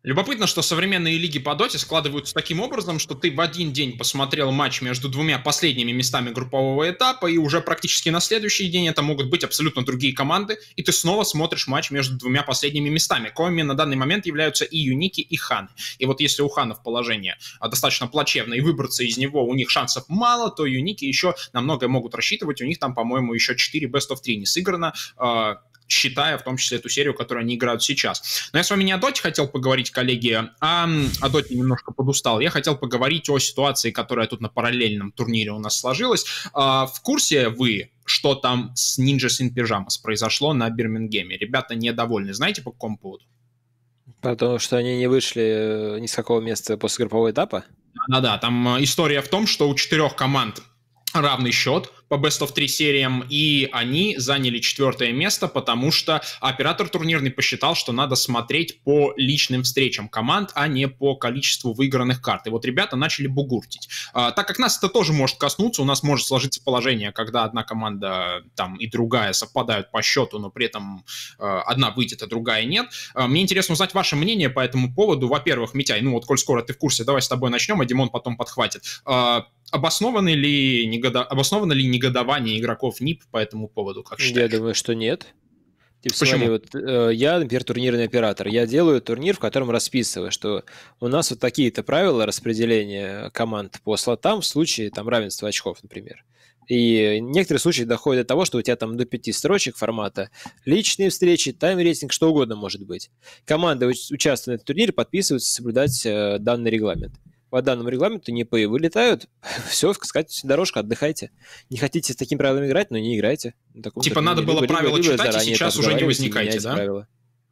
Любопытно, что современные лиги по доте складываются таким образом, что ты в один день посмотрел матч между двумя последними местами группового этапа, и уже практически на следующий день это могут быть абсолютно другие команды, и ты снова смотришь матч между двумя последними местами, коими на данный момент являются и Юники, и Ханы. И вот если у Ханов положение достаточно плачевное, и выбраться из него у них шансов мало, то Юники еще на многое могут рассчитывать. У них там, по-моему, еще 4 Best of 3 не сыграно, считая в том числе эту серию, которую они играют сейчас. Но я с вами не о доте хотел поговорить, коллеги, а о доте немножко подустал. Я хотел поговорить о ситуации, которая тут на параллельном турнире у нас сложилась. В курсе вы, что там с Ninjas in Pyjamas произошло на Бирмингеме? Ребята недовольны. Знаете, по какому поводу? Потому что они не вышли ни с какого места после группового этапа? Да-да, там история в том, что у 4 команд равный счет по Best of 3 сериям, и они заняли 4 место, потому что оператор турнирный посчитал, что надо смотреть по личным встречам команд, а не по количеству выигранных карт. И вот ребята начали бугуртить. Так как нас это тоже может коснуться, у нас может сложиться положение, когда одна команда там и другая совпадают по счету, но при этом одна выйдет, а другая нет. Мне интересно узнать ваше мнение по этому поводу. Во-первых, Митяй, ну вот коль скоро ты в курсе, давай с тобой начнем, а Димон потом подхватит. Обосновано ли негодование игроков НИП по этому поводу, как считаешь? Я думаю, что нет. Типа, Почему? смотри, вот я, например, турнирный оператор. Я делаю турнир, в котором расписываю, что у нас вот такие-то правила распределения команд по слотам в случае там равенства очков, например. И некоторые случаи доходят до того, что у тебя там до 5 строчек формата личные встречи, тайм-рейтинг, что угодно может быть. Команды, участвуя в этом турнире, подписываются соблюдать данный регламент. По данному регламенту НИПы вылетают, все, сказать, дорожка, отдыхайте. Не хотите с такими правилами играть, но не играйте. Типа надо было правила читать, и сейчас уже не возникайте, да? Правила.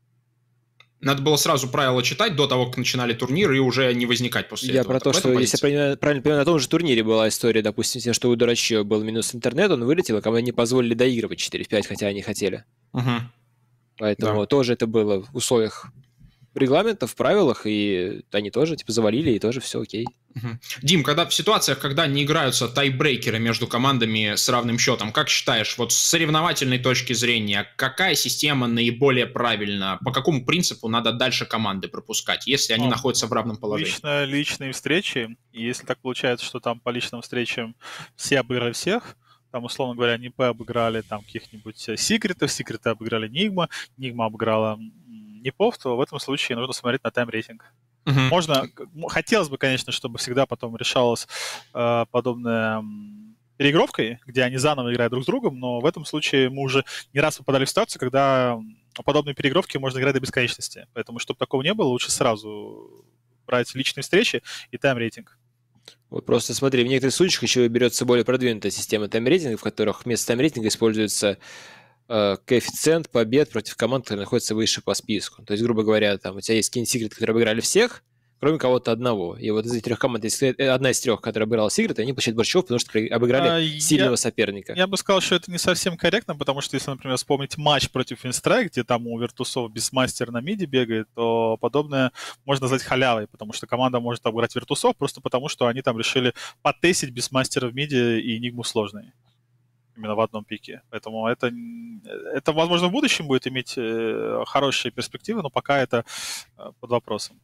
Надо было сразу правила читать до того, как начинали турнир, и уже не возникать после этого. Я про то, что, если я правильно понимаю, на том же турнире была история, допустим, тем, что у Дурачье был минус интернет, он вылетел, а кому не позволили доигрывать 4 в 5, хотя они хотели. Угу. Поэтому тоже это было в условиях регламентов, в правилах, и они тоже типа завалили, и тоже все окей. Дим, когда в ситуациях, когда не играются тайбрейкеры между командами с равным счетом, как считаешь, вот с соревновательной точки зрения, какая система наиболее правильна? По какому принципу надо дальше команды пропускать, если они находятся в равном положении? Личные встречи, и если так получается, что там по личным встречам все обыграли всех, там, условно говоря, НИП обыграли там каких-нибудь секретов, секреты обыграли Нигма, Нигма обыграла НИПов, то в этом случае нужно смотреть на тайм-рейтинг. Можно, хотелось бы, конечно, чтобы всегда потом решалось подобное переигровкой, где они заново играют друг с другом, но в этом случае мы уже не раз попадали в ситуацию, когда подобные переигровки можно играть до бесконечности. Поэтому, чтобы такого не было, лучше сразу брать личные встречи и тайм-рейтинг. Вот просто смотри, в некоторых случаях еще берется более продвинутая система тайм-рейтинга, в которых вместо тайм-рейтинга используется коэффициент побед против команд, которые находятся выше по списку. То есть, грубо говоря, там у тебя есть какие-нибудь секреты, которые обыграли всех, кроме кого-то одного. И вот из этих 3 команд, если одна из 3, которая обыграла секреты, они получают больше очков, потому что обыграли сильного соперника. Я бы сказал, что это не совсем корректно, потому что если, например, вспомнить матч против Инстрайк, где там у Виртусов Бисмастер на миде бегает, то подобное можно назвать халявой, потому что команда может обыграть Виртусов просто потому, что они там решили потестить Бисмастера в миде и Нигму сложной. Именно в одном пике. Поэтому это, возможно, в будущем будет иметь хорошие перспективы, но пока это под вопросом.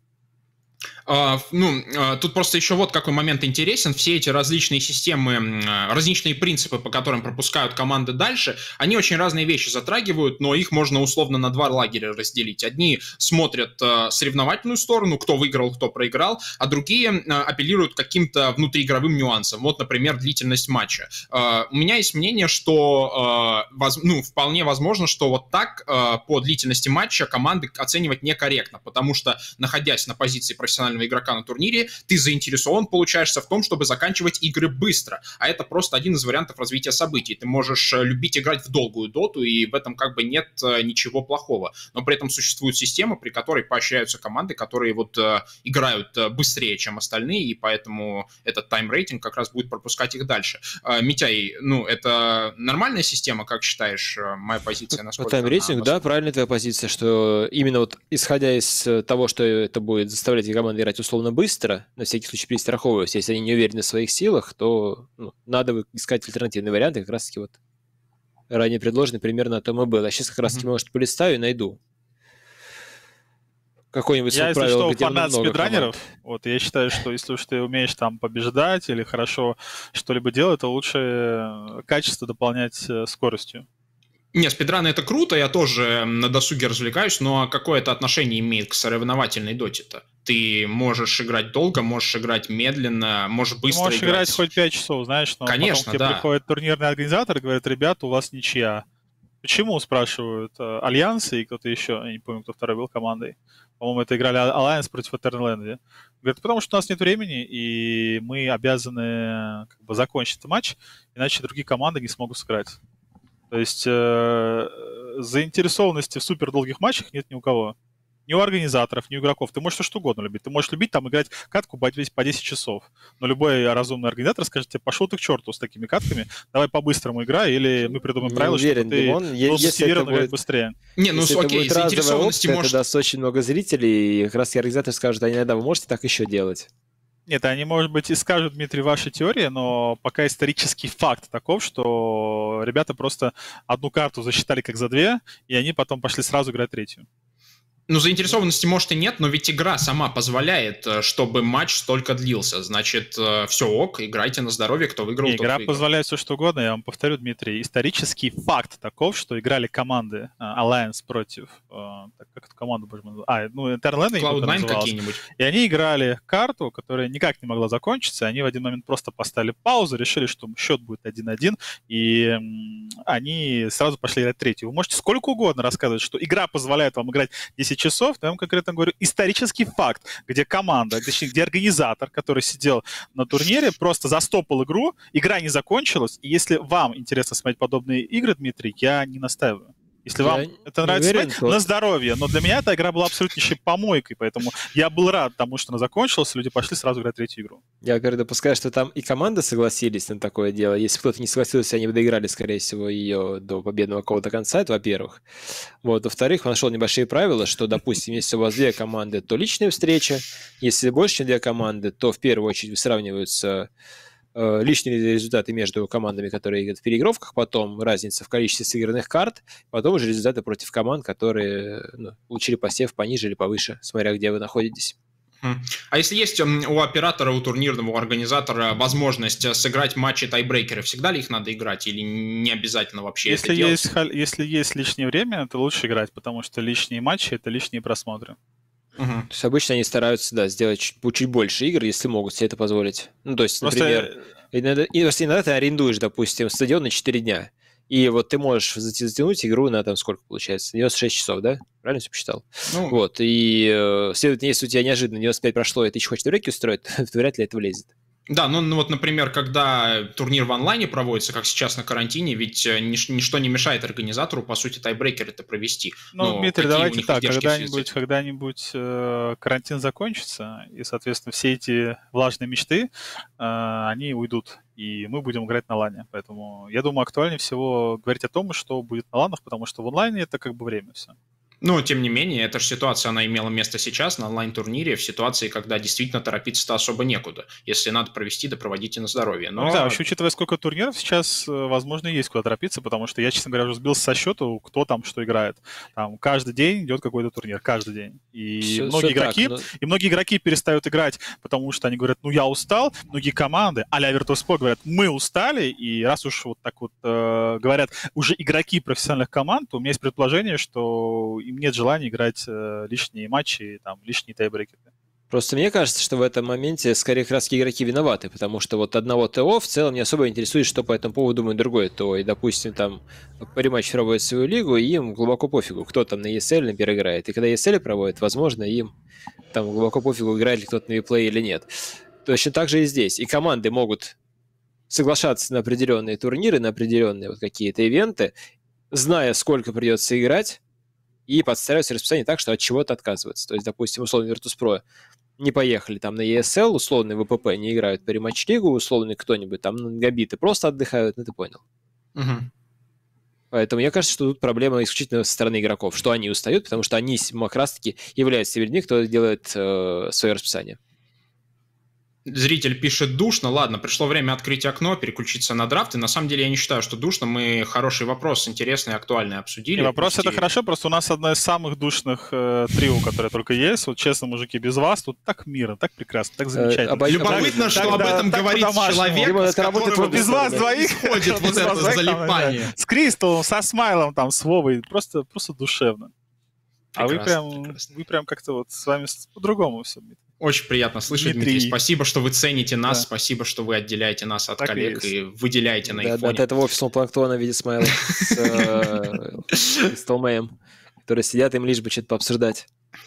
Тут просто еще вот какой момент интересен. Все эти различные системы, различные принципы, по которым пропускают команды дальше, они очень разные вещи затрагивают, но их можно условно на 2 лагеря разделить. Одни смотрят соревновательную сторону, кто выиграл, кто проиграл, а другие апеллируют к каким-то внутриигровым нюансам. Вот, например, длительность матча. У меня есть мнение, что вполне возможно, что вот так по длительности матча команды оценивать некорректно, потому что, находясь на позиции профессионального игрока на турнире, ты заинтересован, получаешься в том, чтобы заканчивать игры быстро. А это просто один из вариантов развития событий. Ты можешь любить играть в долгую доту, и в этом как бы нет ничего плохого. Но при этом существует система, при которой поощряются команды, которые вот играют быстрее, чем остальные, и поэтому этот тайм-рейтинг как раз будет пропускать их дальше. Митяй, это нормальная система, как считаешь? Моя позиция насколько? Тайм-рейтинг, да, правильная твоя позиция, что именно вот исходя из того, что это будет заставлять команды играть условно быстро, на всякий случай перестраховываясь, если они не уверены в своих силах, то надо искать альтернативные варианты, как раз-таки вот ранее предложенный примерно о том и был. А сейчас как раз-таки, может, полистаю и найду. какое-нибудь Я, если правило, что, где фанат много спидранеров. команд. Вот, я считаю, что если уж ты умеешь там побеждать или хорошо что-либо делать, то лучше качество дополнять скоростью. Не, спидраны это круто, я тоже на досуге развлекаюсь, но какое это отношение имеет к соревновательной доте-то? Ты можешь играть долго, можешь играть медленно, можешь Ты быстро можешь играть хоть 5 часов, знаешь, но потом к Конечно, тебе да. приходит турнирный организатор и говорит: ребята, у вас ничья. Почему, спрашивают Альянсы и кто-то еще, я не помню, кто второй был командой. По-моему, это играли Alliance против Eternal. Говорят, потому что у нас нет времени, и мы обязаны как бы закончить этот матч, иначе другие команды не смогут сыграть. То есть заинтересованности в супер долгих матчах нет ни у кого. Ни у организаторов, ни у игроков. Ты можешь все что угодно любить. Ты можешь любить там играть катку по 10 часов. Но любой разумный организатор скажет тебе: пошел ты к черту с такими катками, давай по-быстрому играй, или мы придумаем Не правила, уверен, чтобы ты Димон, был если это мотивирован играть будет... быстрее. Не, ну Если это окей, будет разовая заинтересованности опция, может... это даст очень много зрителей, и как раз организаторы скажут: а иногда вы можете так еще делать. Нет, они, может быть, и скажут, Дмитрий, ваши теории, но пока исторический факт таков, что ребята просто одну карту засчитали как за две, и они потом пошли сразу играть третью. Ну, заинтересованности, может, и нет, но ведь игра сама позволяет, чтобы матч столько длился. Значит, все ок, играйте на здоровье, кто выиграл, Не, тот игра выиграл. позволяет все что угодно. Я вам повторю, Дмитрий, исторический факт таков, что играли команды Alliance против... как эту команду, боже мой, Eternal Cloud9 какие-нибудь. И они играли карту, которая никак не могла закончиться. Они в один момент просто поставили паузу, решили, что счет будет 1-1, и они сразу пошли играть третью. Вы можете сколько угодно рассказывать, что игра позволяет вам играть 10 часов, но я вам конкретно говорю исторический факт, где команда, точнее, где организатор, который сидел на турнире, просто застопал игру, игра не закончилась, и если вам интересно смотреть подобные игры, Дмитрий, я не настаиваю. Если вам это нравится смотреть, на здоровье. Но для меня эта игра была абсолютнейшей помойкой, поэтому я был рад тому, что она закончилась, люди пошли сразу играть третью игру. Я, во-первых, допускаю, что там и команды согласились на такое дело. Если кто-то не согласился, они бы доиграли, скорее всего, ее до победного какого-то конца, это во-первых. Вот, во-вторых, он нашел небольшие правила, что, допустим, если у вас две команды, то личная встреча. Если больше, чем две команды, то в первую очередь сравниваются личные результаты между командами, которые играют в переигровках, потом разница в количестве сыгранных карт, потом уже результаты против команд, которые получили посев пониже или повыше, смотря где вы находитесь. А если есть у оператора, у турнирного организатора возможность сыграть матчи тайбрейкеры, всегда ли их надо играть или не обязательно вообще это делать? Если есть лишнее время, то лучше играть, потому что лишние матчи — это лишние просмотры. То есть обычно они стараются, сделать чуть больше игр, если могут себе это позволить. Ну, то есть, например, иногда ты арендуешь, допустим, стадион на 4 дня, и вот ты можешь затянуть игру на, сколько получается, 96 часов, да? Правильно все посчитал? Вот, и, следовательно, если у тебя неожиданно 95 прошло, и ты еще хочешь треки устроить, то вряд ли это влезет. Да, ну вот, например, когда турнир в онлайне проводится, как сейчас на карантине, ведь ничто не мешает организатору, по сути, тайбрейкер это провести. Ну, Дмитрий, давайте так, когда-нибудь карантин закончится, и, соответственно, все эти влажные мечты, они уйдут, и мы будем играть на лане. Поэтому, я думаю, актуальнее всего говорить о том, что будет на ланах, потому что в онлайне это как бы время все. Но, тем не менее, эта же ситуация, она имела место сейчас на онлайн-турнире, в ситуации, когда действительно торопиться-то особо некуда. Если надо провести, да проводите на здоровье. Но... Ну да, вообще, учитывая, сколько турниров сейчас, возможно, есть куда торопиться, потому что я, честно говоря, уже сбился со счету, кто там что играет. Там каждый день идет какой-то турнир, каждый день. И многие игроки перестают играть, потому что они говорят: ну я устал. Многие команды, а-ля Virtus.pro, говорят: мы устали. И раз уж вот так вот говорят уже игроки профессиональных команд, то у меня есть предположение, что им нет желания играть лишние матчи, там, лишние тайбрекеры. Просто мне кажется, что в этом моменте скорее как раз игроки виноваты, потому что вот одного ТО в целом не особо интересует, что по этому поводу думает другое ТО. И, допустим, там париматч проводит свою лигу, и им глубоко пофигу, кто там на ESL, например, играет. И когда ESL проводит, возможно, им там глубоко пофигу, играет ли кто-то на виплей или нет. Точно так же и здесь. И команды могут соглашаться на определенные турниры, на определенные вот какие-то ивенты, зная, сколько придется играть, и подстраиваются расписание так, что от чего-то отказываться. То есть, допустим, условно Virtus.pro не поехали там на ESL, условный ВПП не играют по рематч-лигу, условный кто-нибудь там на Габиты просто отдыхают, ну ты понял. Поэтому мне кажется, что тут проблема исключительно со стороны игроков, что они устают, потому что они как раз-таки являются людьми, кто делает свое расписание. Зритель пишет душно. Ладно, пришло время открыть окно, переключиться на драфт. И на самом деле я не считаю, что душно. Мы хороший вопрос, интересный и актуальный обсудили. И вопрос это хорошо, просто у нас одно из самых душных трио, которое только есть. Вот честно, мужики, без вас тут так мирно, так прекрасно, так замечательно. Любопытно, что об этом говорит человек, с которым без вас двоих ходит вот это залипание. С Кристаллом, со Смайлом, там, с Вовой. Просто душевно. А вы прям как-то вот с вами по-другому все. Очень приятно слышать, Дмитрий. Спасибо, что вы цените нас, спасибо, что вы отделяете нас от коллег и выделяете на их фоне. От этого офисного планктона в виде Смайла с Толмеем, которые сидят, им лишь бы что-то пообсуждать.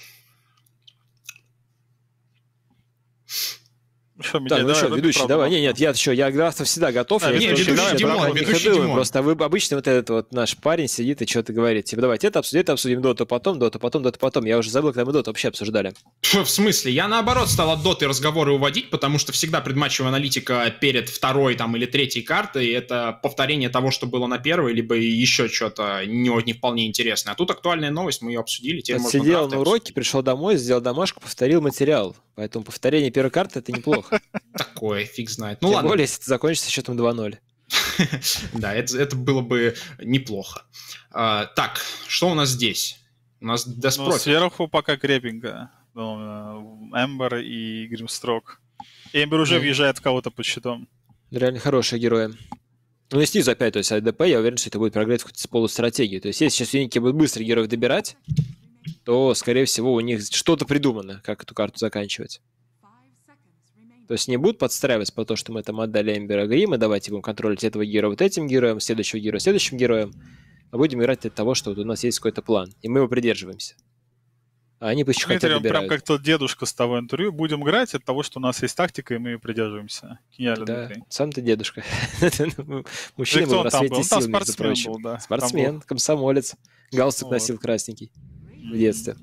Ведущий, давай. Нет, я всегда готов. Ведущий Димон. Просто обычно вот этот вот наш парень сидит и что-то говорит. Типа, давайте это обсудим, доту, потом. Я уже забыл, когда мы доту вообще обсуждали. В смысле? Я, наоборот, стал от доты разговоры уводить, потому что всегда предматчевая аналитика перед второй там или третьей картой — это повторение того, что было на первой, либо еще что-то не вполне интересное. А тут актуальная новость, мы ее обсудили. Сидел на уроке, пришел домой, сделал домашку, повторил материал. Поэтому повторение первой карты — это неплохо. Такое, фиг знает. Ну ладно. Тем более, если это закончится счетом 2-0. Да, это было бы неплохо. Так, что у нас здесь? У нас Death Prophet. Сверху пока крепенько. Эмбер и Гримстрок. Эмбер уже въезжает в кого-то под щитом. Реально хорошие герои. Ну и снизу опять, то есть АДП, я уверен, что это будет прогресс в полустратегии. То есть если сейчас юники будут быстро героев добирать, то, скорее всего, у них что-то придумано, как эту карту заканчивать. То есть не будут подстраиваться по то, что мы там отдали Эмбера Грима, давайте будем контролить этого героя вот этим героем, следующего героя следующим героем, а будем играть от того, что вот у нас есть какой-то план, и мы его придерживаемся. А они пусть еще хотят добирают. Прям как тот дедушка с того интервью. Будем играть от того, что у нас есть тактика, и мы ее придерживаемся. Гениально, да, Дмитрий. Сам ты дедушка. Мужчина был в рассвете сил, между прочим. Спортсмен, комсомолец. Галстук носил красненький в детстве.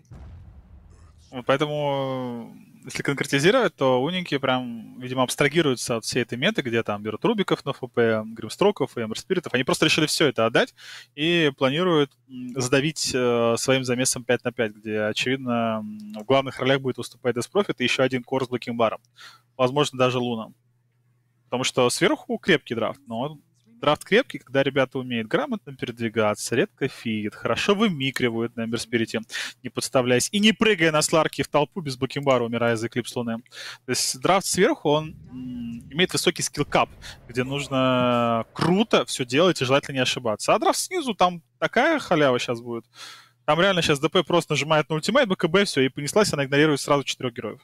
Поэтому, если конкретизировать, то уники прям, видимо, абстрагируются от всей этой меты, где там берут Рубиков на ФП, Гримстроков и Эмберспиритов. Они просто решили все это отдать и планируют задавить своим замесом 5 на 5, где, очевидно, в главных ролях будет выступать Death Prophet и еще один кор с блокинг-баром. Возможно, даже Луна. Потому что сверху крепкий драфт, но драфт крепкий, когда ребята умеют грамотно передвигаться, редко фидят, хорошо вымикривают на Эмберспирите, не подставляясь и не прыгая на сларке в толпу без блокинг-бара, умирая за эклипс Луны. То есть драфт сверху, он имеет высокий скилл-кап, где нужно круто все делать и желательно не ошибаться. А драфт снизу, там такая халява сейчас будет. Там реально сейчас ДП просто нажимает на ультимейт, БКБ, все, и понеслась, она игнорирует сразу 4 героев.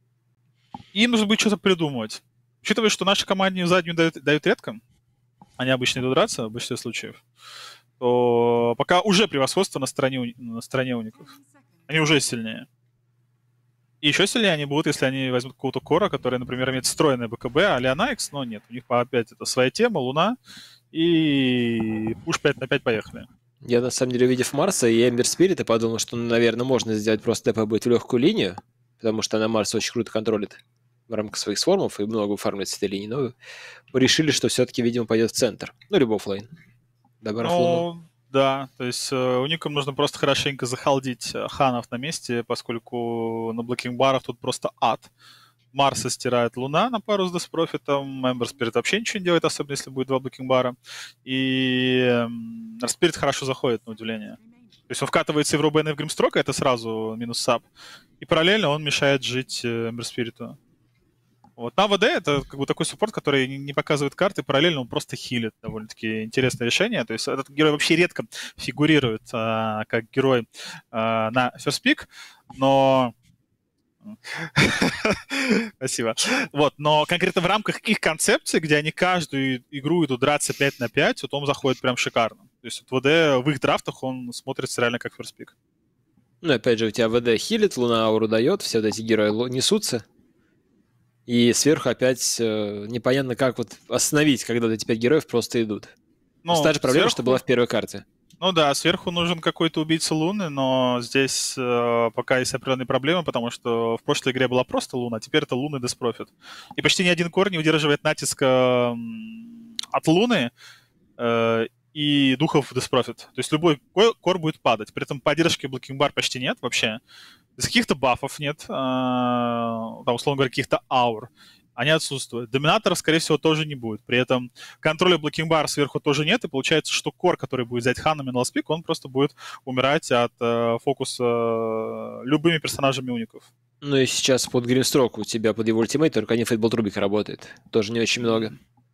И им нужно будет что-то придумывать. Учитывая, что нашей команде заднюю дают редко, они обычно идут драться в большинстве случаев, то пока уже превосходство на стороне уников. Они уже сильнее. И еще сильнее они будут, если они возьмут какого-то кора, который, например, имеет встроенное БКБ, а-ля Найкс, но нет. У них опять это своя тема, Луна, и уж 5 на 5 поехали. Я, на самом деле, увидев Марса и Эмбер Спирита, подумал, что, наверное, можно сделать просто ТП будет в легкую линию, потому что она Марс очень круто контролит в рамках своих сформов и много фармит с этой линии, но решили, что все-таки, видимо, пойдет в центр. Ну, либо оффлейн. Добавив Луну. Да, то есть уникам нужно просто хорошенько захалдить ханов на месте, поскольку на блокинг-барах тут просто ад. Марса стирает Луна на пару с Death Prophet'ом, Эмбер Спирит вообще ничего не делает, особенно если будет 2 блокинг-бара. И Спирит хорошо заходит, на удивление. То есть он вкатывается и в Рубена, и в Гримстрока, это сразу минус сап. И параллельно он мешает жить Эмбер Спириту. Вот. На АВД это как бы такой суппорт, который не показывает карты, параллельно он просто хилит. Довольно-таки интересное решение. То есть этот герой вообще редко фигурирует как герой на First Pick, но... Спасибо. Вот, но конкретно в рамках их концепции, где они каждую игру идут драться 5 на 5, вот он заходит прям шикарно. То есть вот ВД в их драфтах он смотрится реально как First Pick. Ну, опять же, у тебя ВД хилит, Луна ауру дает, все вот эти герои несутся. И сверху опять непонятно, как вот остановить, когда вот эти 5 героев просто идут. Ну, та же проблема, сверху... что была в первой карте. Ну да, сверху нужен какой-то убийца Луны, но здесь пока есть определенные проблемы, потому что в прошлой игре была просто Луна, а теперь это Луна и Death Prophet. И почти ни один кор не удерживает натиска от Луны и духов Death Prophet. То есть любой кор будет падать. При этом поддержки блокинг-бар почти нет вообще. Из каких-то бафов нет, там, условно говоря, каких-то аур. Они отсутствуют. Доминаторов, скорее всего, тоже не будет. При этом контроля блокинг-бар сверху тоже нет, и получается, что кор, который будет взять ханами на ласпик, он просто будет умирать от фокуса любыми персонажами уников. Ну и сейчас под Гримстрок у тебя под его ультимейт только один фейтбол Рубик работает. Тоже не очень много.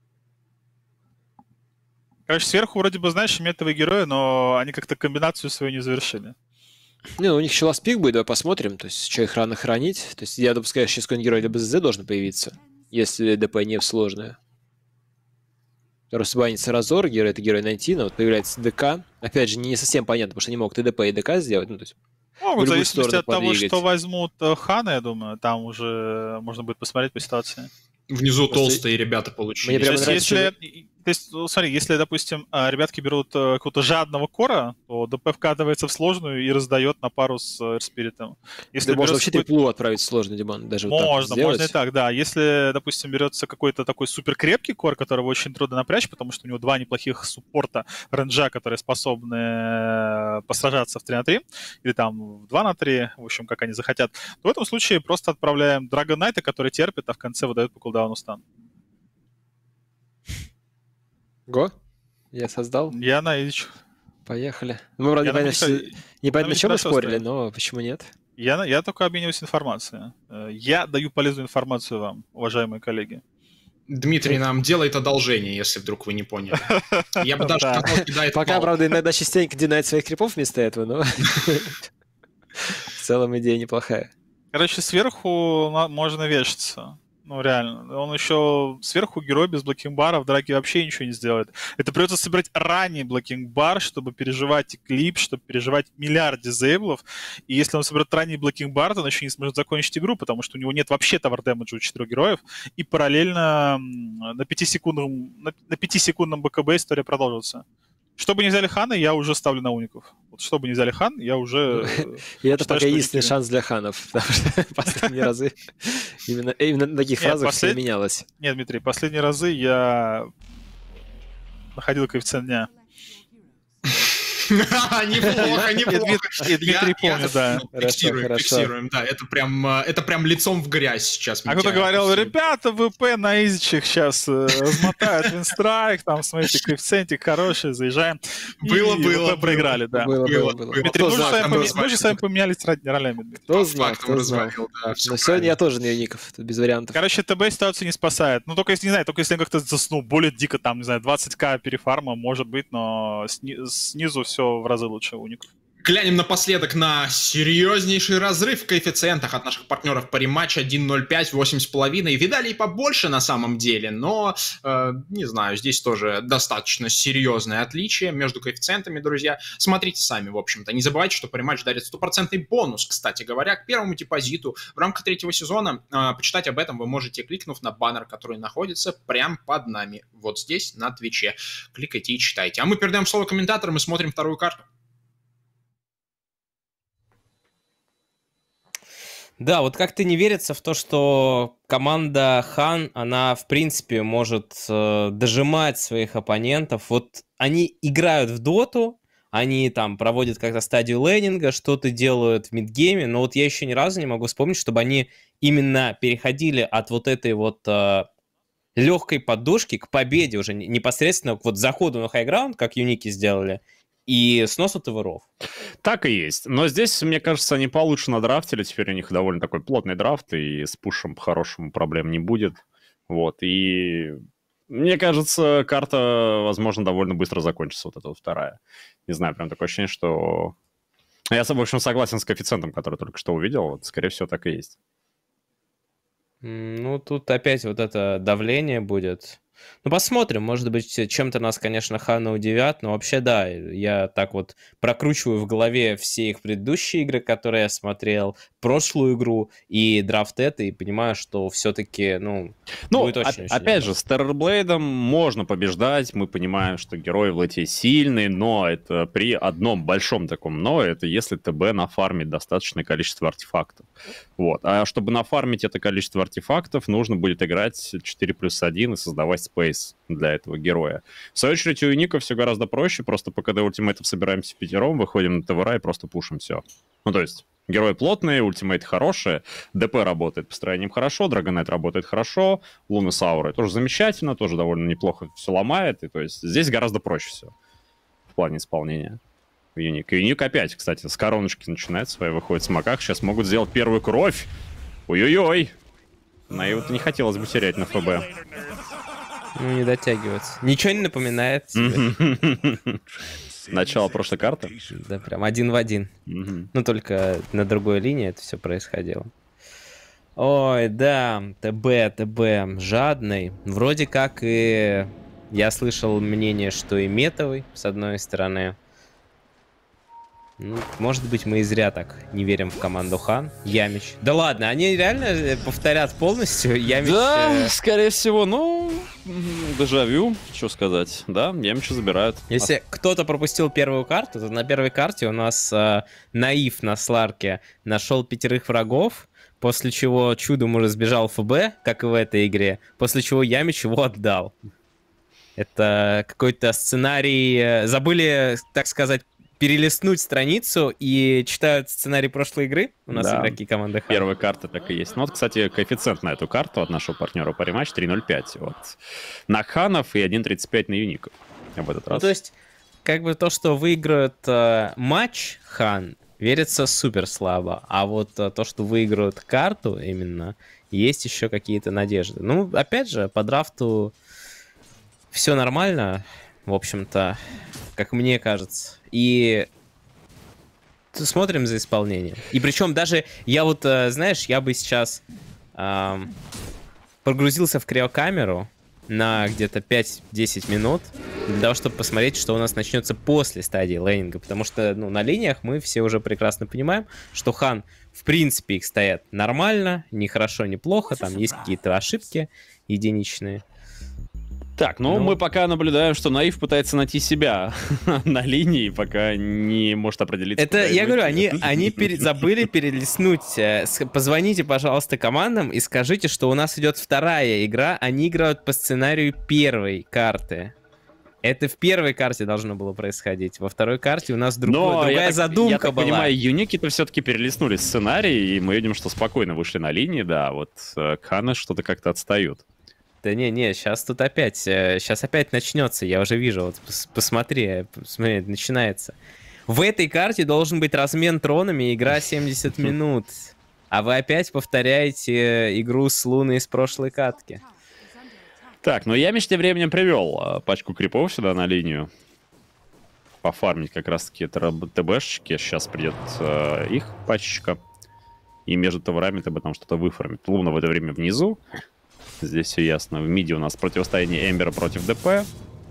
Короче, сверху вроде бы, знаешь, метовые герои, но они как-то комбинацию свою не завершили. Ну, у них еще ласпик будет, давай посмотрим. То есть, что их рано хранить. То есть, я допускаю, что сейчас какой-нибудь герой для БЗЗ должен появиться, если ДП не в сложное. Разбанится Разор, герой это герой 19, вот появляется ДК. Опять же, не совсем понятно, потому что они могут и ДП, и ДК сделать. Ну, то есть, Могут, в зависимости от того, что возьмут Хана, я думаю, там уже можно будет посмотреть по ситуации. Внизу толстые ребята получили. То есть, смотри, если, допустим, ребятки берут какого-то жадного кора, то ДП вкатывается в сложную и раздает на пару с Эрспиритом. Если можно вообще триплу отправить в сложный дебан, даже можно, вот так можно и так, да. Если, допустим, берется какой-то такой супер крепкий кор, которого очень трудно напрячь, потому что у него два неплохих суппорта ренджа, которые способны посражаться в 3 на 3, или там в 2 на 3, в общем, как они захотят, то в этом случае просто отправляем Dragon Knight, который терпит, а в конце выдает по кулдауну стан. Го? Я создал? Я на Эдич. Поехали. Мы, правда, не понятно, на чем мы спорили, но почему нет? Я только обмениваюсь информацией. Я даю полезную информацию вам, уважаемые коллеги. Дмитрий нам делает одолжение, если вдруг вы не поняли. Я бы даже кидает пока, правда, иногда частенько динает своих крипов вместо этого, но в целом идея неплохая. Короче, сверху можно вешаться. Ну, реально. Он еще сверху герой без блокинг-бара в драке вообще ничего не сделает. Это придется собирать ранний блокинг-бар, чтобы переживать клип, чтобы переживать миллиард дизейблов. И если он соберет ранний блокинг-бар, то он еще не сможет закончить игру, потому что у него нет вообще тавер-дэмэджа у 4 героев. И параллельно на 5-секундном БКБ история продолжится. Что бы ни взяли Хана, я уже ставлю на уников. Вот что бы ни взяли Хан, я уже... И это пока единственный шанс для Ханов, потому что последние разы именно на таких фразах все менялось. Нет, Дмитрий, последние разы я находил коэффициент дня. Неплохо. Дмитрий помнит, да. Фиксируем, да. Это прям лицом в грязь сейчас. А кто-то говорил, ребята, ВП на изичах сейчас размотают винстрайк, там, смотрите, коэффициентик хороший, заезжаем. Было. Проиграли, да. Дмитрий, мы же с вами поменялись ролями. Кто знал. Но сегодня я тоже на юников, без вариантов. Короче, ТБ ситуацию не спасает. Ну, только если, не знаю, он как-то заснул более дико, там, не знаю, 20к перефарма, может быть, но снизу все в разы лучше уников. Глянем напоследок на серьезнейший разрыв в коэффициентах от наших партнеров по рематчу 1.05, 8.5. Видали и побольше на самом деле, но, не знаю, здесь тоже достаточно серьезное отличие между коэффициентами, друзья. Смотрите сами, в общем-то. Не забывайте, что по рематчу дарит 100% бонус, кстати говоря, к первому депозиту. В рамках 3-го сезона почитать об этом вы можете, кликнув на баннер, который находится прямо под нами, вот здесь, на Твиче. Кликайте и читайте. А мы передаем слово комментаторам и смотрим вторую карту. Да, вот как-то не верится в то, что команда Хан, она, в принципе, может дожимать своих оппонентов. Вот они играют в доту, они там проводят как-то стадию лейнинга, что-то делают в мидгейме, но вот я еще ни разу не могу вспомнить, чтобы они именно переходили от вот этой вот легкой подушки к победе уже непосредственно, к вот заходу на хайграунд, как юники сделали, и сносу таверов. Так и есть. Но здесь, мне кажется, они получше надрафтили. Теперь у них довольно такой плотный драфт, и с пушем по-хорошему проблем не будет. Вот. И мне кажется, карта, возможно, довольно быстро закончится, вот эта вот вторая. Не знаю, прям такое ощущение, что... Я, в общем, согласен с коэффициентом, который только что увидел. Вот, скорее всего, так и есть. Ну, тут опять вот это давление будет. Ну, посмотрим, может быть, чем-то нас, конечно, Ханы удивят, но вообще, да, я так вот прокручиваю в голове все их предыдущие игры, которые я смотрел, прошлую игру и драфт это, и понимаю, что все-таки, будет очень опять же, с Террорблейдом можно побеждать, мы понимаем, что герой в лете сильный, но это при одном большом таком «но», это если ТБ нафармит достаточное количество артефактов. Вот. А чтобы нафармить это количество артефактов, нужно будет играть 4+1 и создавать спейс для этого героя. В свою очередь, у юников все гораздо проще, просто по КД ультимейтов собираемся пятером, выходим на ТВР и просто пушим все. Ну, то есть, Герои плотные, ультимейты хорошие, ДП работает построением хорошо, Драгонайт работает хорошо, Луна с аурой тоже замечательно, тоже довольно неплохо все ломает, и то есть здесь гораздо проще все в плане исполнения. Юник. Юник опять, кстати, с короночки начинает свои, выходит в смоках, сейчас могут сделать первую кровь. Ой-ой-ой. Наиву-то не хотелось бы терять на ФБ. Ну, не дотягивается. Ничего не напоминает тебе. Начало прошлой карты? Да, прям 1 в 1. Ну, только на другой линии это все происходило. Ой, да, ТБ, жадный. Вроде как и я слышал мнение, что и метовый, с одной стороны. Ну, может быть, мы и зря так не верим в команду Хан. Ямич. Да ладно, они реально повторят полностью Ямич? Да, скорее всего, ну, дежавю, что сказать. Да, Ямича забирают. Если кто-то пропустил первую карту, то на первой карте у нас Наив на Сларке нашел 5 врагов, после чего чудом уже сбежал ФБ, как и в этой игре, после чего Ямич его отдал. Это какой-то сценарий... Забыли, так сказать, перелистнуть страницу и читают сценарий прошлой игры. У нас игроки команды Хан. Первая карта так и есть. Ну вот, кстати, коэффициент на эту карту от нашего партнера по рематч 3.05. Вот. На Ханов и 1.35 на Юников. В этот раз. Ну, то есть, как бы то, что выиграют матч Хан, верится супер слабо. А вот то, что выиграют карту именно, есть еще какие-то надежды. Ну, опять же, по драфту все нормально, в общем-то, как мне кажется. И смотрим за исполнением. И причем даже я вот, знаешь, я бы сейчас прогрузился в криокамеру на где-то 5-10 минут для того, чтобы посмотреть, что у нас начнется после стадии лейнинга. Потому что, ну, на линиях мы все уже прекрасно понимаем, что Хан, в принципе, их стоят нормально, ни хорошо, ни плохо. Там есть какие-то ошибки единичные. Так, ну мы пока наблюдаем, что Наив пытается найти себя на линии, пока не может определиться. Это, я говорю, они забыли перелистнуть. Позвоните, пожалуйста, командам и скажите, что у нас идет вторая игра. Они играют по сценарию первой карты. Это в первой карте должно было происходить. Во второй карте у нас другая задумка была. Я понимаю, Юники-то все-таки перелистнули сценарий, и мы видим, что спокойно вышли на линии, да, вот Ханы что-то как-то отстают. Да не, сейчас опять начнется, я уже вижу, вот посмотри, начинается. В этой карте должен быть размен тронами, игра 70 минут, а вы опять повторяете игру с Луной из прошлой катки. Так, ну Ямич тем временем привел пачку крипов сюда на линию. Пофармить как раз-таки ТБшечки, сейчас придет их пачечка, и между товарами ТБ там что-то выфармит. Луна в это время внизу. Здесь все ясно. В миде у нас противостояние Эмбера против ДП.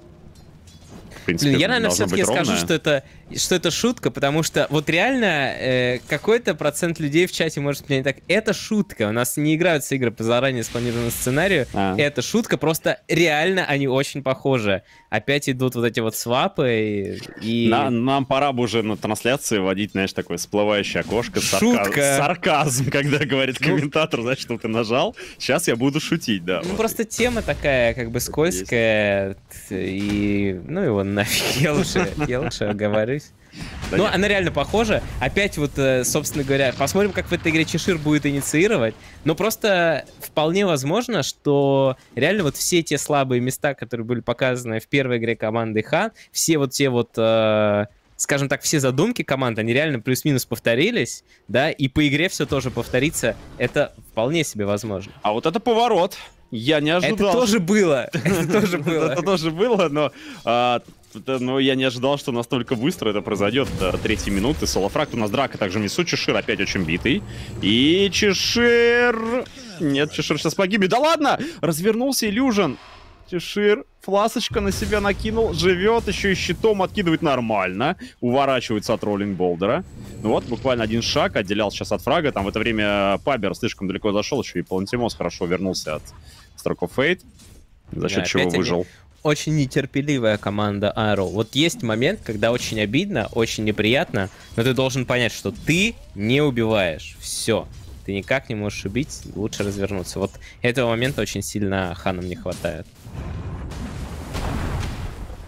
В принципе, я, наверное, все-таки скажу, что это шутка, потому что вот реально какой-то процент людей в чате может мне так. Это шутка. У нас не играются игры по заранее спланированному сценарию. Это шутка, просто реально они очень похожи. Опять идут вот эти вот свапы и... Нам пора бы уже на трансляции вводить, знаешь, такое всплывающее окошко. Шутка. Сарказм, когда говорит комментатор, знаешь, что ты нажал. Сейчас я буду шутить, да. Ну, вот. Просто тема такая, как бы, скользкая. И, ну, его нафиг, я лучше оговорюсь. Да, ну, она реально похожа. Опять вот, собственно говоря, посмотрим, как в этой игре Чешир будет инициировать. Но просто вполне возможно, что реально вот все те слабые места, которые были показаны в первой игре команды Хан, все вот те вот, скажем так, все задумки команд, они реально плюс-минус повторились, да, и по игре все тоже повторится. Это вполне себе возможно. А вот это поворот. Я не ожидал. Это тоже было. Это тоже было, но я не ожидал, что настолько быстро это произойдет до 3-й минуты. Солофракт у нас драка также внесу. Чешир опять очень битый. И Чешир... Нет, Чешир сейчас погибнет. Да ладно! Развернулся Илюжин. Чешир фласочка на себя накинул. Живет, еще и щитом откидывает нормально. Уворачивается от роллинг болдера. Ну вот, буквально один шаг отделял сейчас от фрага. Там в это время Пабер слишком далеко зашел. Еще и Палантимос хорошо вернулся от Stroke of Fate. За счет чего выжил. Очень нетерпеливая команда Arrow. Вот есть момент, когда очень обидно, очень неприятно, но ты должен понять, что ты не убиваешь. Все. Ты никак не можешь убить, лучше развернуться. Вот этого момента очень сильно Ханам не хватает.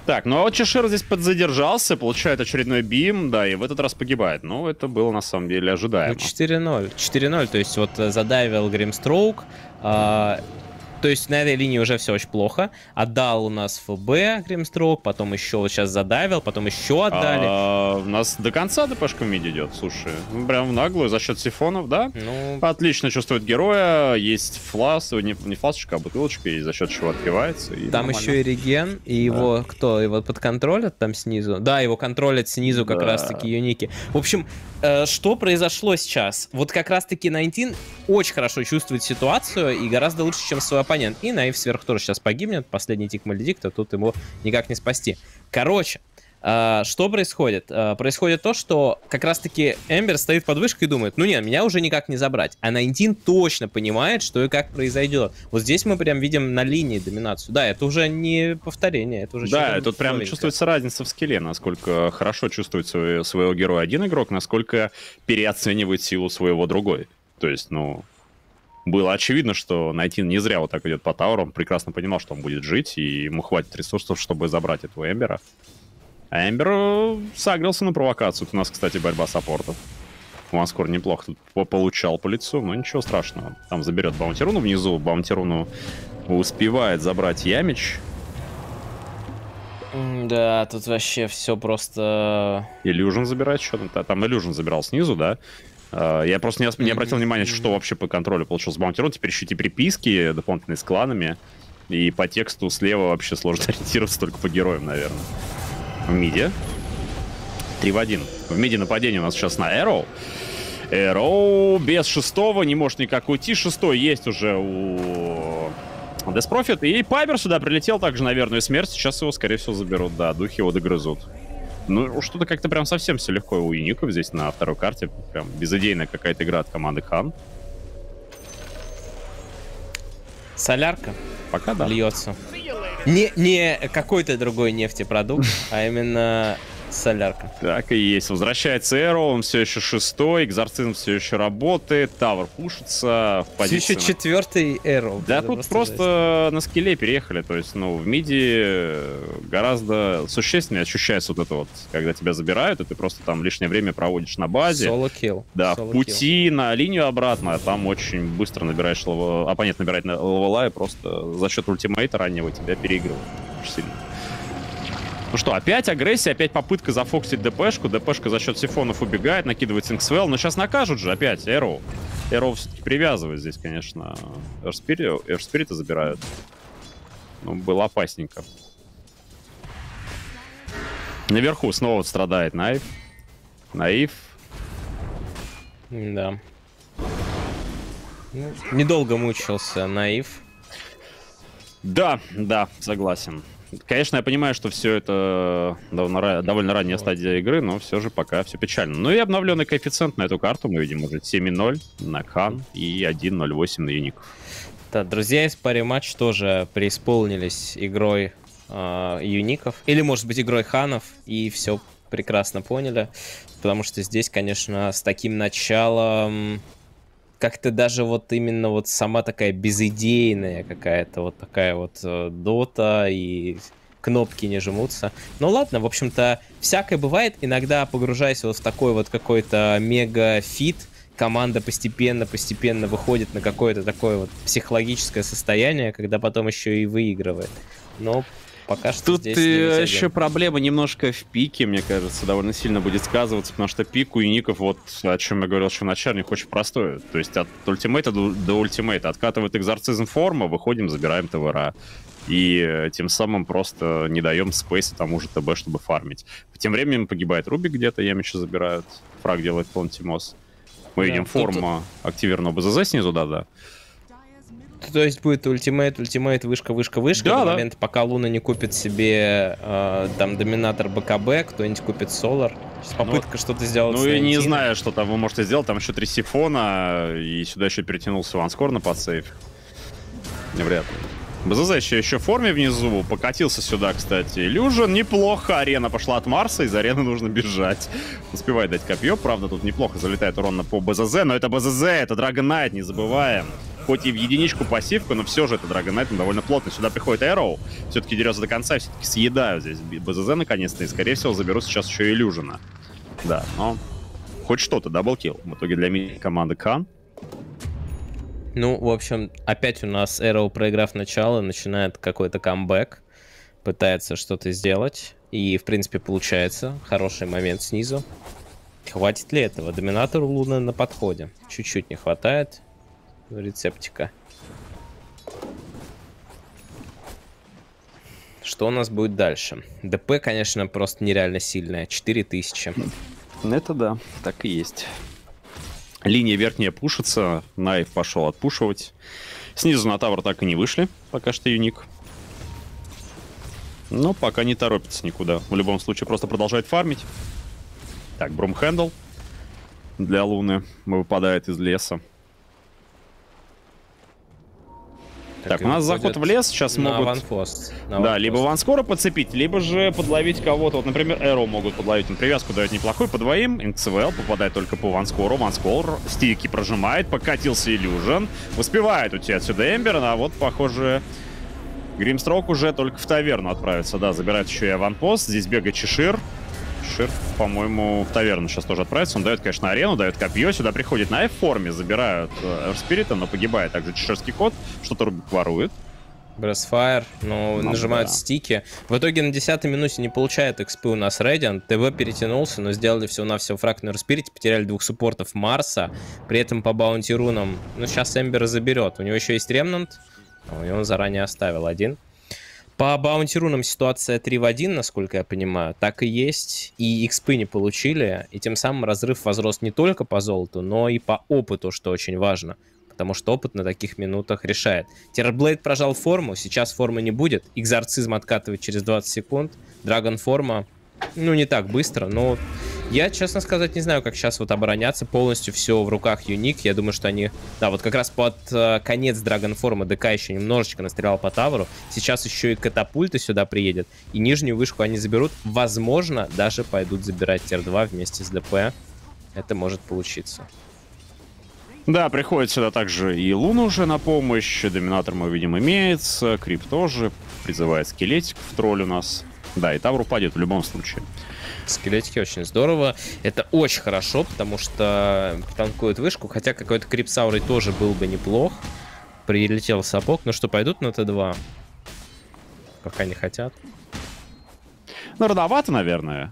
Так, ну а вот Чешир здесь подзадержался, получает очередной бим, да, и в этот раз погибает. Ну, это было на самом деле ожидаемо. Ну, 4-0. 4-0, то есть вот задавил Гримстроук. То есть на этой линии уже все очень плохо. Отдал у нас ФБ Гримстроук, потом еще вот сейчас задавил, потом еще отдали. У нас до конца ДПшка в миде идет, слушай. Ну, прям в наглую за счет сифонов, да? Ну, Отлично чувствует героя, есть флас, не фласочка, а бутылочка, и за счет чего открывается. И там нормально. еще и реген, и его кто? Его подконтролят там снизу? Да, его контролят снизу как Да. раз-таки юники. В общем, что произошло сейчас? Вот как раз-таки 19 очень хорошо чувствует ситуацию и гораздо лучше, чем свой оппонент. И Наив сверху тоже сейчас погибнет. Последний тик Маледикта, тут ему никак не спасти. Короче, что происходит? Происходит то, что как раз-таки Эмбер стоит под вышкой и думает, ну нет, меня уже никак не забрать. А 19 точно понимает, что и как произойдет. Вот здесь мы прям видим на линии доминацию. Да, это уже не повторение, это уже... Да, что-то тут прям новенькое. чувствуется разница в скилле, насколько хорошо чувствует своего героя один игрок, насколько переоценивает силу своего другой. То есть, ну, было очевидно, что Найтин не зря вот так идет по тауру, он прекрасно понимал, что он будет жить, и ему хватит ресурсов, чтобы забрать этого Эмбера. А Эмбер сагрился на провокацию. Тут у нас, кстати, борьба саппортов. Ванскор неплохо тут получал по лицу, но ничего страшного. Там заберет Баунтируну внизу, Баунтируну успевает забрать Ямич. Да, тут вообще все просто... Illusion забирает что-то. Там Illusion забирал снизу, да? Я просто не обратил внимания, что вообще по контролю получился Баунтирун. Теперь еще эти приписки дополнительные с кланами. И по тексту слева вообще сложно ориентироваться только по героям, наверное. В миде. 3 в 1. В миде нападение у нас сейчас на Arrow. Arrow без шестого не может никак уйти. Шестой есть уже у Death Prophet. И Пайпер сюда прилетел также на верную смерть. Сейчас его, скорее всего, заберут. Да, духи его догрызут. Ну, что-то как-то прям совсем все легко у юников здесь на второй карте. Прям безыдейная какая-то игра от команды Хан. Солярка Пока да. льется. Не какой-то другой нефтепродукт, а именно солярка. Так и есть. Возвращается Эро, он все еще шестой, Экзорцизм все еще работает, Тавр пушится в Все позиции. еще четвертый Arrow. Да, Это тут просто на скилле переехали, то есть, ну, в миде гораздо существеннее ощущается вот это вот, когда тебя забирают, и ты просто там лишнее время проводишь на базе. Соло-килл. Да, в пути на линию обратно, а там очень быстро набираешь оппонент набирает левела и просто за счет ультимейта раннего тебя переигрывает очень сильно. Ну что, опять агрессия, опять попытка зафоксить ДПшку. ДПшка за счет сифонов убегает, накидывает Синксвелл. Но сейчас накажут же опять Эроу. Эроу все-таки привязывает здесь, конечно. Эрспирита забирают. Ну, было опасненько. Наверху снова страдает Наив. Наив. Да. Ну, недолго мучился Наив. Да, согласен. Конечно, я понимаю, что все это довольно ранняя стадия игры, но все же пока все печально. Ну и обновленный коэффициент на эту карту мы видим уже 7.0 на Хан и 1.08 на Юников. Да, друзья из Пари Матч тоже преисполнились игрой Юников. Или, может быть, игрой Ханов. И все прекрасно поняли. Потому что здесь, конечно, с таким началом... Как-то даже вот именно вот сама такая безидейная какая-то вот такая вот дота, и кнопки не жмутся. Ну ладно, в общем-то, всякое бывает. Иногда, погружаясь вот в такой вот какой-то мега-фит, команда постепенно выходит на какое-то такое вот психологическое состояние, когда потом еще и выигрывает. Но пока что Тут здесь не еще проблема немножко в пике, мне кажется, довольно сильно будет сказываться, потому что пик у юников, вот о чем я говорил еще вначале, у них очень простой. То есть от ультимейта до ультимейта откатывает экзорцизм форма, выходим, забираем ТВРа. И тем самым просто не даем спейса тому же ТБ, чтобы фармить. Тем временем погибает Рубик где-то, Ямича забирают. Фраг делает клон Тимос. Мы видим форма активированного БЗЗ снизу, да-да. То есть будет ультимейт, вышка. Да, До да. момента, пока Луна не купит себе там доминатор БКБ, кто-нибудь купит Солар. Сейчас попытка что-то сделать. Ну с и не 19. знаю, что там вы можете сделать. Там еще 3 сифона, и сюда еще перетянулся Ванскор на подсейв. Вряд ли. БЗЗ еще в форме внизу, покатился сюда, кстати. Illusion неплохо, арена пошла от Марса, из арены нужно бежать. Успевает дать копье, правда, тут неплохо залетает урон по БЗЗ, но это БЗЗ, это Dragon Knight, не забываем. хоть и в единичку пассивку, но все же это Dragon Knight довольно плотно. Сюда приходит Arrow, все-таки дерется до конца, все-таки съедают здесь БЗЗ наконец-то, и, скорее всего, заберут сейчас еще Illusion. Да, но хоть что-то, даблкилл. В итоге для команды Khan. Ну, в общем, опять у нас Arrow, проиграв начало, начинает какой-то камбэк, пытается что-то сделать, и, в принципе, получается. Хороший момент снизу. Хватит ли этого? Доминатор у Луны на подходе. Чуть-чуть не хватает рецептика. Что у нас будет дальше? ДП, конечно, просто нереально сильная. 4000. Это да, так и есть. Линия верхняя пушится, Найв пошел отпушивать. Снизу на тавр так и не вышли, пока что Юник. Но пока не торопится никуда. В любом случае просто продолжает фармить. Так, Брумхендл для Луны выпадает из леса. Так, у нас заход в лес, сейчас могут... Ванфост. Да, либо ванскоро подцепить, либо же подловить кого-то. Вот, например, Arrow могут подловить. На привязку дает неплохой по двоим. Инксвелл попадает только по ванскору. Ванскор стики прожимает, покатился Illusion. Успевает уйти отсюда Эмбер, а вот, похоже, Гримстрок уже только в таверну отправится. Да, забирает еще и аванпост. Здесь бегает Чешир. Чешир, по-моему, в таверну сейчас тоже отправится. Он дает, конечно, арену, дает копье. Сюда приходит на F-форме, забирают Эрспирита, но погибает также чеширский кот. Что-то Рубик ворует. Breathfire, но нажимают стики. В итоге на 10-й минуте не получает экспы у нас Radiant. ТВ перетянулся, но сделали всего-навсего фраг на Эрспирите. Потеряли 2 суппортов Марса. При этом по баунти рунам, ну, сейчас Эмбера заберет. У него еще есть Ремнант. И он заранее оставил один. По баунти-рунам ситуация 3 в 1, насколько я понимаю. Так и есть. И экспы не получили. И тем самым разрыв возрос не только по золоту, но и по опыту, что очень важно. Потому что опыт на таких минутах решает. Террорблейд прожал форму. Сейчас формы не будет. Экзорцизм откатывает через 20 секунд. Драгон форма, ну, не так быстро, но... Я, честно сказать, не знаю, как сейчас вот обороняться. Полностью все в руках Юник. Я думаю, что они... Да, вот как раз под конец Драгонформа ДК еще немножечко настрелял по тавру. Сейчас еще и катапульты сюда приедет. И нижнюю вышку они заберут. Возможно, даже пойдут забирать Тир-2 вместе с ДП. Это может получиться. Да, приходит сюда также и Луна уже на помощь. Доминатор, мы видим, имеется. Крип тоже. Призывает скелетик в тролль у нас. Да, и тавр упадет в любом случае. Скелетики очень здорово. Это очень хорошо, потому что танкует вышку. Хотя какой-то крипсаурой тоже был бы неплох. Прилетел сапог. Ну что, пойдут на Т2? Пока не хотят. Ну, рановато, наверное.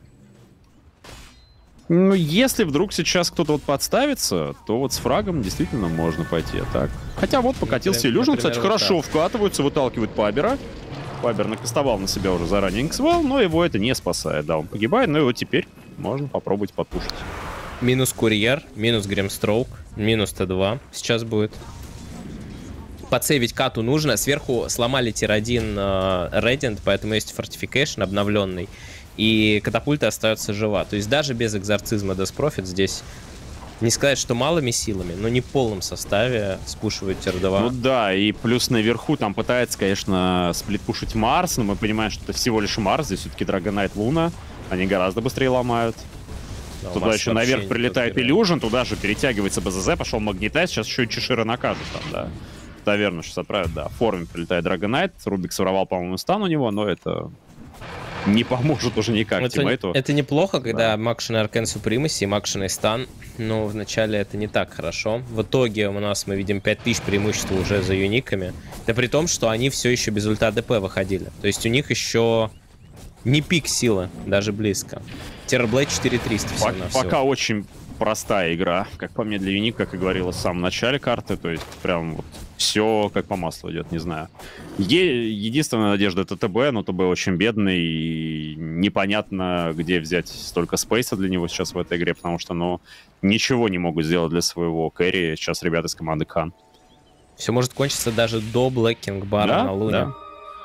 Ну, если вдруг сейчас кто-то вот подставится, то вот с фрагом действительно можно пойти. Так. Хотя вот покатился Illusion, кстати, хорошо вкатываются, выталкивают Пабера. Пабер накастовал на себя уже заранее Инксвелл, но его это не спасает. Да, он погибает, но его теперь можно попробовать подпушить. Минус Курьер, минус Гримстроук, минус Т2 сейчас будет. Подсейвить кату нужно. Сверху сломали тир-1 Radiant, поэтому есть Fortification обновленный. И катапульта остается жива. То есть даже без экзорцизма Death Prophet здесь... Не сказать, что малыми силами, но не в полном составе спушивают Тир-2. Ну да, и плюс наверху там пытается, конечно, сплитпушить Марс, но мы понимаем, что это всего лишь Марс, здесь все-таки Dragon Knight Луна, они гораздо быстрее ломают. Да, туда еще наверх прилетает Illusion, туда же перетягивается БЗЗ, пошел Магнитайз, сейчас еще и Чешира накажут там, да. В таверну сейчас отправят, да. В форме прилетает Dragon Knight, Рубик своровал, по-моему, стан у него, но это... не поможет уже никак тиммейту. Это неплохо, когда Макшин Аркен Супримаси и Макшин Стан, но вначале это не так хорошо. В итоге у нас мы видим 5000 преимущества уже за юниками. Да при том, что они все еще без ульта ДП выходили. То есть у них еще не пик силы, даже близко. Террорблейд 4300 всего-навсего. Пока очень простая игра, как по мне, для юник, как и говорилось в самом начале карты. То есть прям вот все как по маслу идет, не знаю. Единственная надежда — это ТБ, но ТБ очень бедный, и непонятно, где взять столько спейса для него сейчас в этой игре, потому что, ну, ничего не могут сделать для своего кэрри сейчас ребята из команды Khan. Все может кончиться даже до Блэкинг Бара на Луне. Да.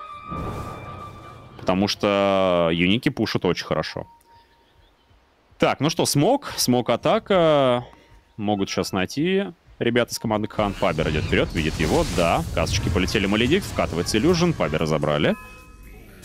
Потому что юники пушат очень хорошо. Так, ну что, смог атака. Могут сейчас найти ребята из команды Khan. Пабер идет вперед, видит его, да. Касочки полетели, Маледикт, вкатывается Illusion, Пабера забрали.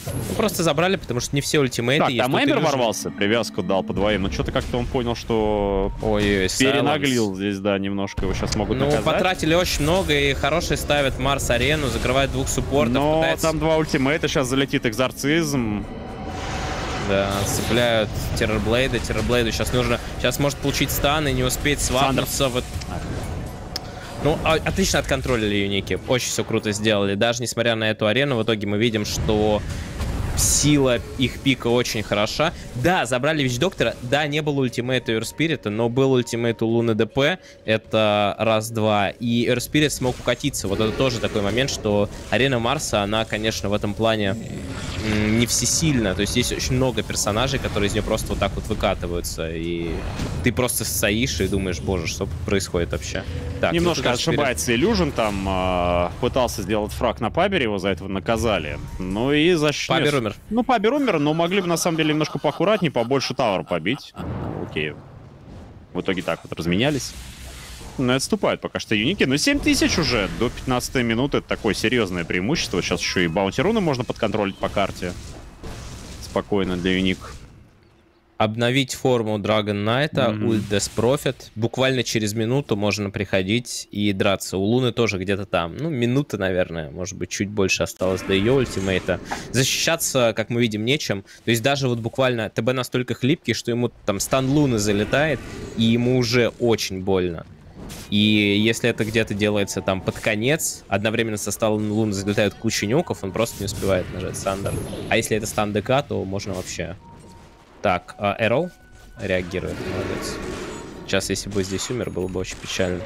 Ну, просто забрали, потому что не все ультимейты Так, есть. там Тут Эмбер Illusion- ворвался, привязку дал по двоим, но что-то как-то он понял, что Ой, перенаглил здесь, да, немножко, его сейчас могут Ну, наказать. потратили очень много, и хороший ставит Марс Арену, закрывает двух суппортов, Но пытается... там 2 ультимейта, сейчас залетит экзорцизм. Да, цепляют Террорблейда. Террорблейду сейчас нужно... Сейчас может получить стан и не успеть свапнуться. Вот. Ну, отлично отконтролили юники. Очень все круто сделали. Даже несмотря на эту арену, в итоге мы видим, что сила их пика очень хороша. Да, забрали Вич-доктора. Да, не было ультимейта Эрспирита, но был ультимейт у Луны ДП. Это раз-два. И Эрспирит смог укатиться. Вот это тоже такой момент, что арена Марса, она, конечно, в этом плане не всесильна. То есть есть очень много персонажей, которые из нее просто вот так вот выкатываются. И ты просто стоишь и думаешь, боже, что происходит вообще? Так, Немножко вот Эрспирит. ошибается Illusion, там пытался сделать фраг на Пабере, его за это наказали. Ну и защитил. Пабер умер. Ну, Пабер умер, но могли бы на самом деле немножко поаккуратнее, побольше тавер побить. Окей. В итоге так вот разменялись. Ну, отступают пока что юники. Но 7000 уже до 15 минуты. Это такое серьезное преимущество. Сейчас еще и баунти руны можно подконтролить по карте. Спокойно для юник. Обновить форму Dragon Knight, ульт Death Prophet. Буквально через минуту можно приходить и драться. У Луны тоже где-то там. Ну, минута, наверное. Может быть, чуть больше осталось до ее ультимейта. Защищаться, как мы видим, нечем. То есть даже вот буквально ТБ настолько хлипкий, что ему там стан Луны залетает, и ему уже очень больно. И если это где-то делается там под конец, одновременно со станом Луны залетают куча нюков, он просто не успевает нажать стандарт. А если это стан ДК, то можно вообще... Так, Arrow реагирует, молодец. Сейчас, если бы здесь умер, было бы очень печально.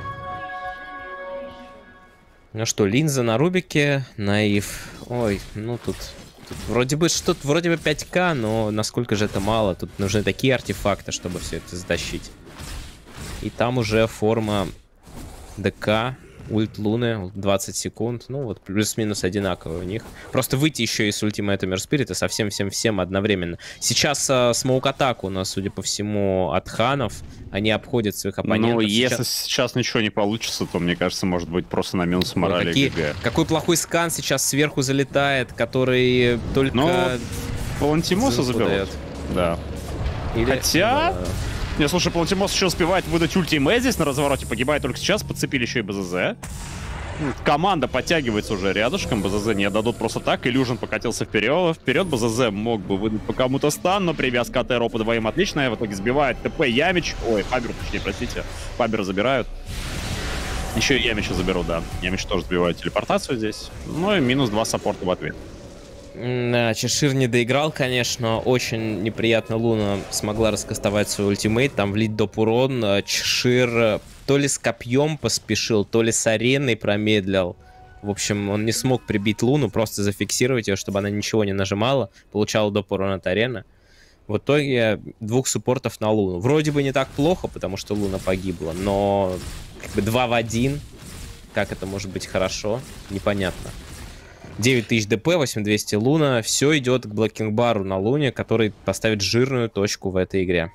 Ну что, линза на Рубике, Наив. Ой, ну тут вроде бы что-то, вроде бы 5К, но насколько же это мало. Тут нужны такие артефакты, чтобы все это затащить. И там уже форма ДК, ульт Луны, 20 секунд. Ну вот плюс-минус одинаково у них. Просто выйти еще из ультимейта Мерспирита совсем всем одновременно. Сейчас смоук-атаку у нас, судя по всему, от ханов. Они обходят своих оппонентов. Ну, если сейчас ничего не получится, то, мне кажется, может быть просто на минус морали ГГ. Какой плохой скан сейчас сверху залетает, который только... Ну, Палантимоса заберут. Да. Или... Хотя... Не, слушай, Палантимос еще успевает выдать ультимейт здесь на развороте, погибает только сейчас, подцепили еще и БЗЗ. Команда подтягивается уже рядышком, БЗЗ не отдадут просто так, Illusion покатился вперед, БЗЗ мог бы выдать по кому-то стан, но привязка от Эро по двоим отличная, в итоге сбивает ТП Ямич, ой, Пабер, точнее, простите, Пабера забирают. Еще и Ямича заберут, да, Ямич тоже сбивает телепортацию здесь, ну и минус 2 саппорта в ответ. Да, Чешир не доиграл, конечно. Очень неприятно Луна смогла раскастовать свой ультимейт, там влить доп урон. Чешир то ли с копьем поспешил, то ли с ареной промедлил. В общем, он не смог прибить Луну, просто зафиксировать ее, чтобы она ничего не нажимала. Получала доп урон от арены. В итоге 2 суппортов на Луну. Вроде бы не так плохо, потому что Луна погибла, но как бы 2 в 1. Как это может быть хорошо? Непонятно. 9000 ДП, 8200 Луна. Все идет к блокинг-бару на Луне, который поставит жирную точку в этой игре.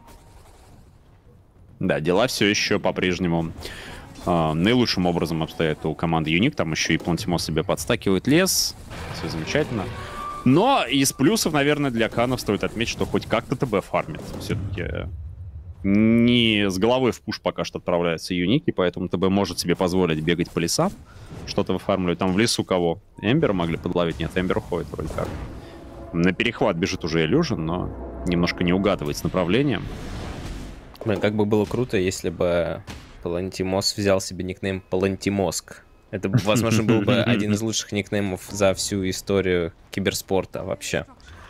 Да, дела все еще по-прежнему наилучшим образом обстоят у команды Юник. Там еще и Плантимос себе подстакивает лес. Все замечательно. Но из плюсов, наверное, для Канов стоит отметить, что хоть как-то ТБ фармит. Все-таки не с головы в пуш пока что отправляются Юники, поэтому ТБ может себе позволить бегать по лесам. Что-то выфармливать. Там в лесу кого? Эмбера могли подловить? Нет, Эмбер уходит вроде как. На перехват бежит уже Illusion, но немножко не угадывает с направлением. Блин, как бы было круто, если бы Палантимос взял себе никнейм Палантимоск. Это, возможно, был бы один из лучших никнеймов за всю историю киберспорта вообще.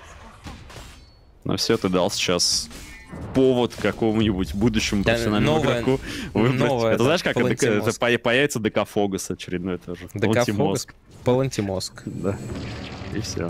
Но все, ты дал сейчас повод какому-нибудь будущему профессиональному игроку выбрать. Это знаешь, как это появится ДК Фогас очередной тоже. ДК Фогас, Палантимоск. Да. И все.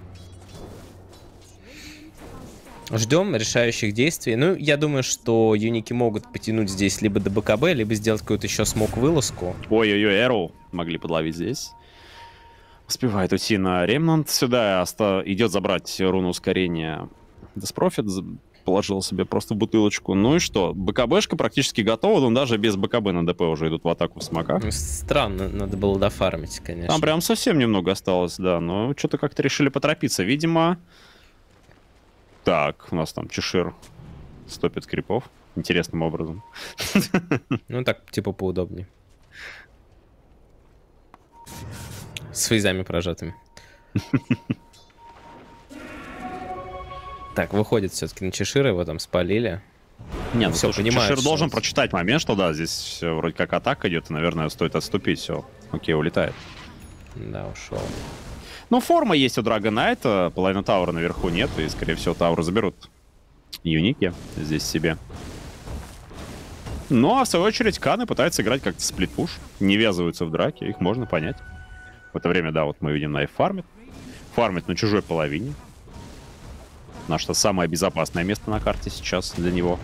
Ждем решающих действий. Ну, я думаю, что юники могут потянуть здесь либо до БКБ, либо сделать какую-то еще смок-вылазку. Ой-ой-ой, Arrow могли подловить здесь. Успевает уйти на Ремнант. Сюда идет забрать руну ускорения Death Prophet. положил себе просто в бутылочку. Ну и что? БКБшка практически готова, но даже без БКБ на ДП уже идут в атаку в смоках. Странно, надо было дофармить, конечно. Там прям совсем немного осталось, да, но что-то как-то решили поторопиться. Видимо... Так, у нас там Чешир стопит крипов интересным образом. Ну так, типа, поудобнее. С фейзами прожатыми. Так, выходит все-таки на Чешира, его там спалили. Не, ну все, слушай, понимаю. Чешир должен прочитать момент, что да, здесь вроде как атака идет, и, наверное, стоит отступить, все. Окей, улетает. Да, ушел. Ну, форма есть у Драгонайта, половина таура наверху нет, и, скорее всего, тауру заберут юники здесь себе. Ну, а в свою очередь, Каны пытаются играть как-то сплит-пуш, не ввязываются в драки, их можно понять. В это время, да, вот мы видим, Найф фармит. Фармит на чужой половине. Наше самое безопасное место на карте сейчас для него.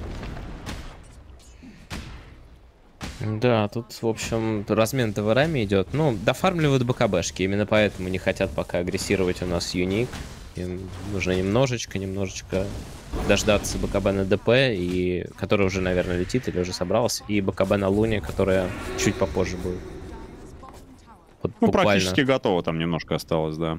Да, тут, в общем, размен товарами идет. Ну, дофармливают БКБшки, именно поэтому не хотят пока агрессировать у нас юник. Им нужно немножечко дождаться БКБ на ДП, и который уже, наверное, летит или уже собрался, и БКБ на Луне, которая чуть попозже будет. Вот Ну, буквально. практически готово, там немножко осталось, да.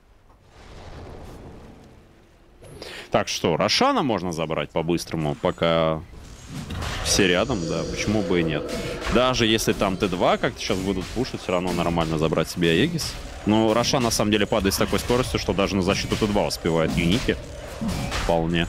Так что, Рошана можно забрать по-быстрому, пока все рядом, да, почему бы и нет. Даже если там Т2 как-то сейчас будут пушить, все равно нормально забрать себе Аегис. Но Рошан на самом деле падает с такой скоростью, что даже на защиту Т2 успевает юники. Вполне.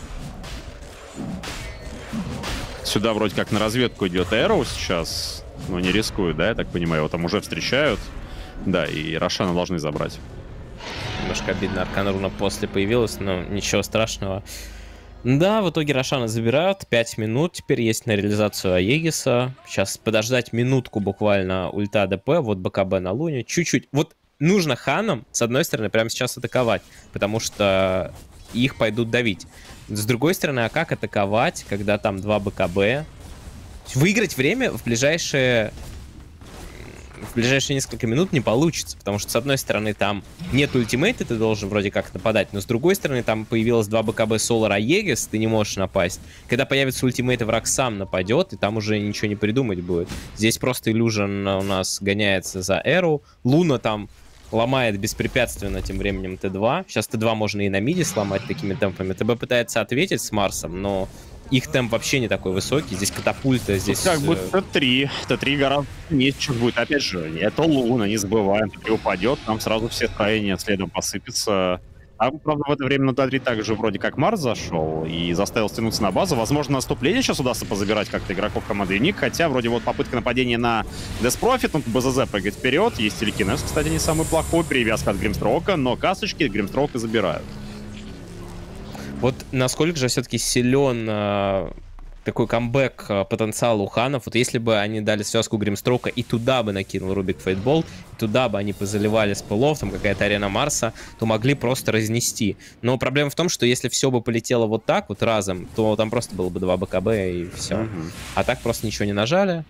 Сюда вроде как на разведку идет Эроу сейчас, но не рискует, да, я так понимаю, его там уже встречают. Да, и Рошана должны забрать. Немножко обидно, Аркан Руна после появилась, но ничего страшного. Да, в итоге Рошана забирают. 5 минут теперь есть на реализацию Аегиса. Сейчас подождать минутку буквально ульта ДП. Вот БКБ на Луне. Чуть-чуть. Вот нужно ханам, с одной стороны, прямо сейчас атаковать, потому что их пойдут давить. С другой стороны, а как атаковать, когда там 2 БКБ? Выиграть время в ближайшие несколько минут не получится, потому что, с одной стороны, там нет ультимейта, ты должен вроде как нападать, но с другой стороны, там появилось 2 БКБ Solar Аегис, ты не можешь напасть. Когда появится ультимейт, враг сам нападет, и там уже ничего не придумать будет. Здесь просто Illusion у нас гоняется за Эру, Луна там ломает беспрепятственно тем временем Т2. Сейчас Т2 можно и на миде сломать такими темпами. ТБ пытается ответить с Марсом, но их темп вообще не такой высокий. Здесь катапульта, здесь... Тут как бы Т3. Т3 гораздо меньше будет. Опять же, это Луна, не забываем. Т3 упадет, там сразу все строения следом посыпятся. А, правда, в это время на Т3 также вроде как Марс зашел и заставил стянуться на базу. Возможно, наступление сейчас удастся позабирать как-то игроков команды Юник. Хотя, вроде вот попытка нападения на Деспрофит, ну, БЗЗ прыгает вперед. Есть телекинез, кстати, не самый плохой. Привязка от Гримстрока, но касочки Гримстрока забирают. Вот насколько же все-таки силен такой камбэк потенциал у ханов. Вот если бы они дали связку Гримстрока и туда бы накинул Рубик Фейтбол, и туда бы они позаливали с пылов, там какая-то арена Марса, то могли просто разнести. Но проблема в том, что если все бы полетело вот так вот разом, то там просто было бы 2 БКБ и все. А так просто ничего не нажали.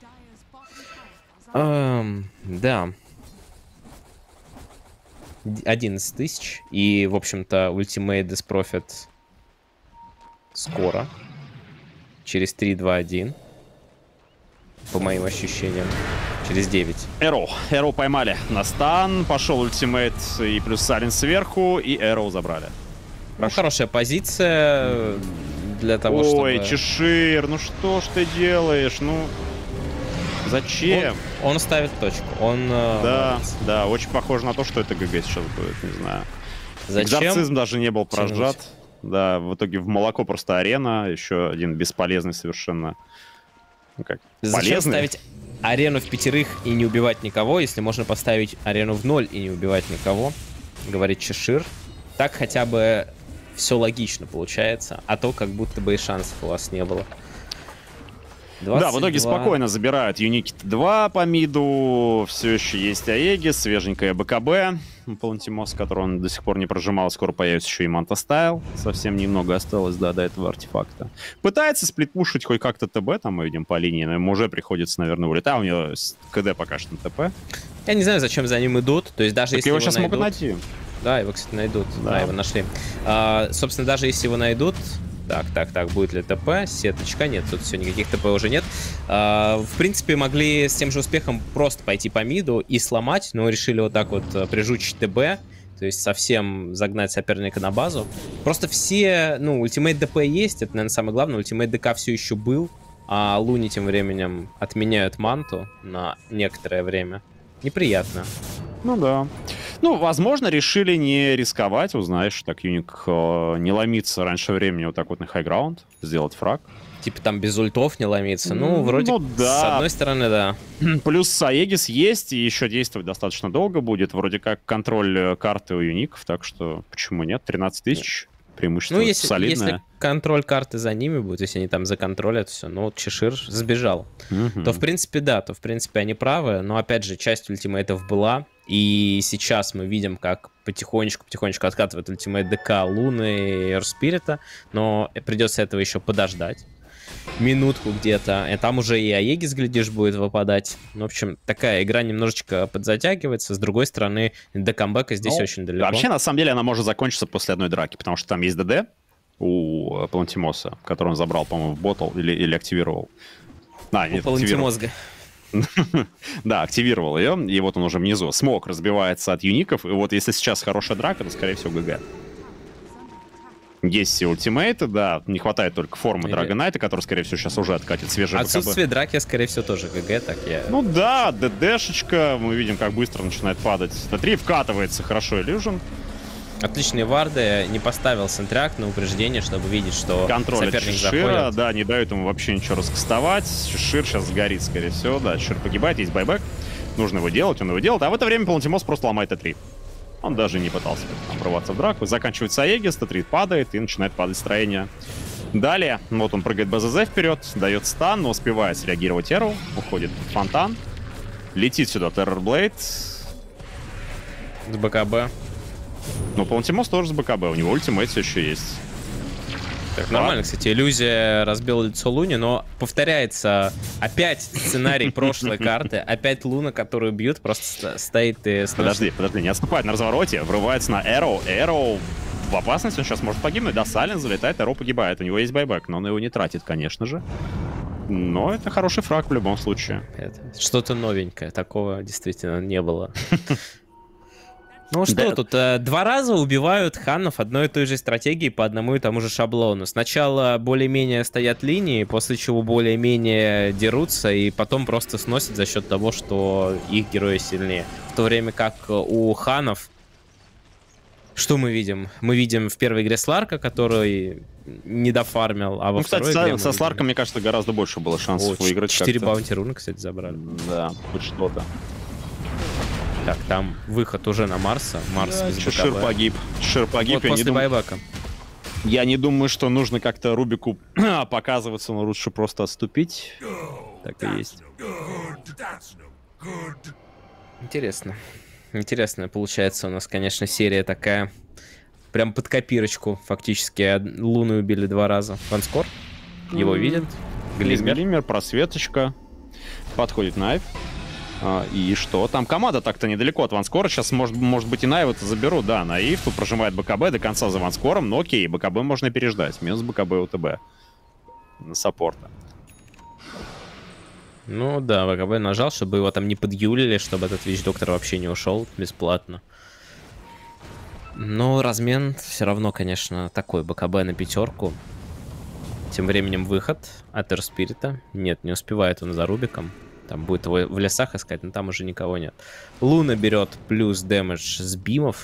Да. 11 тысяч. И, в общем-то, ультимейт Деспрофит скоро. Через 3, 2, 1. По моим ощущениям. Через 9. Эроу поймали на стан. Пошел ультимейт и плюс Сален сверху. И Эроу забрали. Ну, хорошая позиция для того, чтобы... Ой, Чешир, ну что ж ты делаешь? Ну, зачем? Он ставит точку. Он... Да, очень похоже на то, что это ГГ сейчас будет, не знаю. Зачем? Экзорцизм даже не был прожат. Да, в итоге в молоко просто арена. Еще один бесполезный совершенно. Ну как, зачем полезный? ставить арену в 5 и не убивать никого, если можно поставить арену в 0 и не убивать никого? Говорит Чешир. Так хотя бы все логично получается, а то как будто бы и шансов у вас не было. 22. Да, в итоге спокойно забирают Юники 2 по миду. Все еще есть Аегис, свеженькая БКБ. Палантимос, который он до сих пор не прожимал. Скоро появится еще и Манта Стайл. Совсем немного осталось, да, до этого артефакта. Пытается сплитпушить хоть как-то ТБ, там мы видим по линии, но ему уже приходится, наверное, улетать. У него КД пока что на ТП. Я не знаю, зачем за ним идут. То есть даже так если его его сейчас найдут... могут найти. Да, его, кстати, найдут. Да. Да, его нашли. Собственно, даже если его найдут, Так, будет ли ТП? Сеточка, нет, тут все, никаких ТП уже нет. В принципе, могли с тем же успехом просто пойти по миду и сломать, но решили вот так вот прижучить ТБ, то есть совсем загнать соперника на базу. Просто все, ультимейт ДП есть, это, наверное, самое главное, ультимейт ДК все еще был, а Луни тем временем отменяют манту на некоторое время. Неприятно. Ну да. Возможно, решили не рисковать, узнаешь, так Юник не ломиться раньше времени вот так вот на хайграунд, сделать фраг. Типа там без ультов не ломиться. Вроде да. С одной стороны, да. Плюс Аегис есть, и еще действовать достаточно долго будет. Вроде как контроль карты у Юников, так что почему нет? 13 тысяч. Преимущество солидное. Если контроль карты за ними будет, если они там законтролят все, Чешир сбежал, то в принципе да, они правы, но опять же часть ультимейтов была, и сейчас мы видим, как потихонечку откатывает ультимейт ДК Луны и Эрспирита, но придется этого еще подождать. Минутку где-то, и там уже и Аегис, глядишь, будет выпадать. В общем, такая игра немножечко подзатягивается. С другой стороны, до камбэка здесь очень далеко. Вообще, на самом деле, она может закончиться после одной драки, потому что там есть ДД у Палантимоса, который он забрал, по-моему, в ботл или активировал. У Палантимозга. Да, активировал ее, и вот он уже внизу. Смог разбивается от юников, и вот если сейчас хорошая драка, то, скорее всего, ГГ. Есть все ультимейты, да, не хватает только формы Драгонайта, который, скорее всего, сейчас уже откатит свежий БКБ. Отсутствие драки, скорее всего, тоже ГГ, так я... Да, ДДшечка, мы видим, как быстро начинает падать. Т3 вкатывается хорошо Illusion. Отличные варды, не поставил сентряк на упреждение, чтобы видеть, что контроль соперник Чешира, заходит. Да, не дают ему вообще ничего раскастовать. Чешир сейчас сгорит, скорее всего, да, Чешир погибает, есть байбек. Нужно его делать, он его делает, а в это время Палантимос просто ломает Т3. Он даже не пытался там врываться в драку. Заканчивается Аегис, Т3 падает и начинает падать строение. Далее, вот он прыгает БЗЗ вперед, дает стан, но успевает среагировать Эру, уходит в фонтан. Летит сюда Террорблейд. С БКБ. Палантимос тоже с БКБ, у него ультимейт все еще есть. Так, нормально, кстати, иллюзия разбила лицо Луни, но повторяется опять сценарий прошлой карты, опять Луна, которую бьют, просто стоит и... Подожди, не отступает на развороте, врывается на Эроу, Эроу в опасности, он сейчас может погибнуть, да, Сален залетает, Эроу погибает, у него есть байбек, но он его не тратит, конечно же. Но это хороший фраг в любом случае. Что-то новенькое, такого действительно не было. Что тут, 2 раза убивают ханов одной и той же стратегии по одному и тому же шаблону. Сначала более-менее стоят линии, после чего более-менее дерутся, и потом просто сносят за счет того, что их герои сильнее. В то время как у ханов... Что мы видим? Мы видим в первой игре Сларка, который не дофармил, а во второй игре... со Сларком, мне кажется, гораздо больше было шансов выиграть. 4 баунти-руны, кстати, забрали. Да, хоть что-то. Так, там выход уже на Марса. Марс без Чешир погиб. Чешир погиб. Вот после байбека. Я не думаю, что нужно как-то Рубику показываться, но лучше просто отступить. Так и есть. Интересно. Интересная получается у нас, конечно, серия такая. Прям под копирочку фактически. Луну убили 2 раза. Ванскор. Его видят. Глиммер, просветочка. Подходит Найв. И что? Там команда так-то недалеко от Ванскора. Сейчас, может быть, и Наива-то заберу. Да, Наив тут прожимает БКБ до конца за Ванскором. Но окей, БКБ можно переждать. Минус БКБ УТБ. На саппорта. Да, БКБ нажал, чтобы его там не подюлили, чтобы этот Вич-доктор вообще не ушел бесплатно. Но размен все равно, конечно, такой. БКБ на 5. Тем временем выход от Эрспирита. Нет, не успевает он за Рубиком. Там будет его в лесах искать, но там уже никого нет. Луна берет плюс дэмэдж с бимов.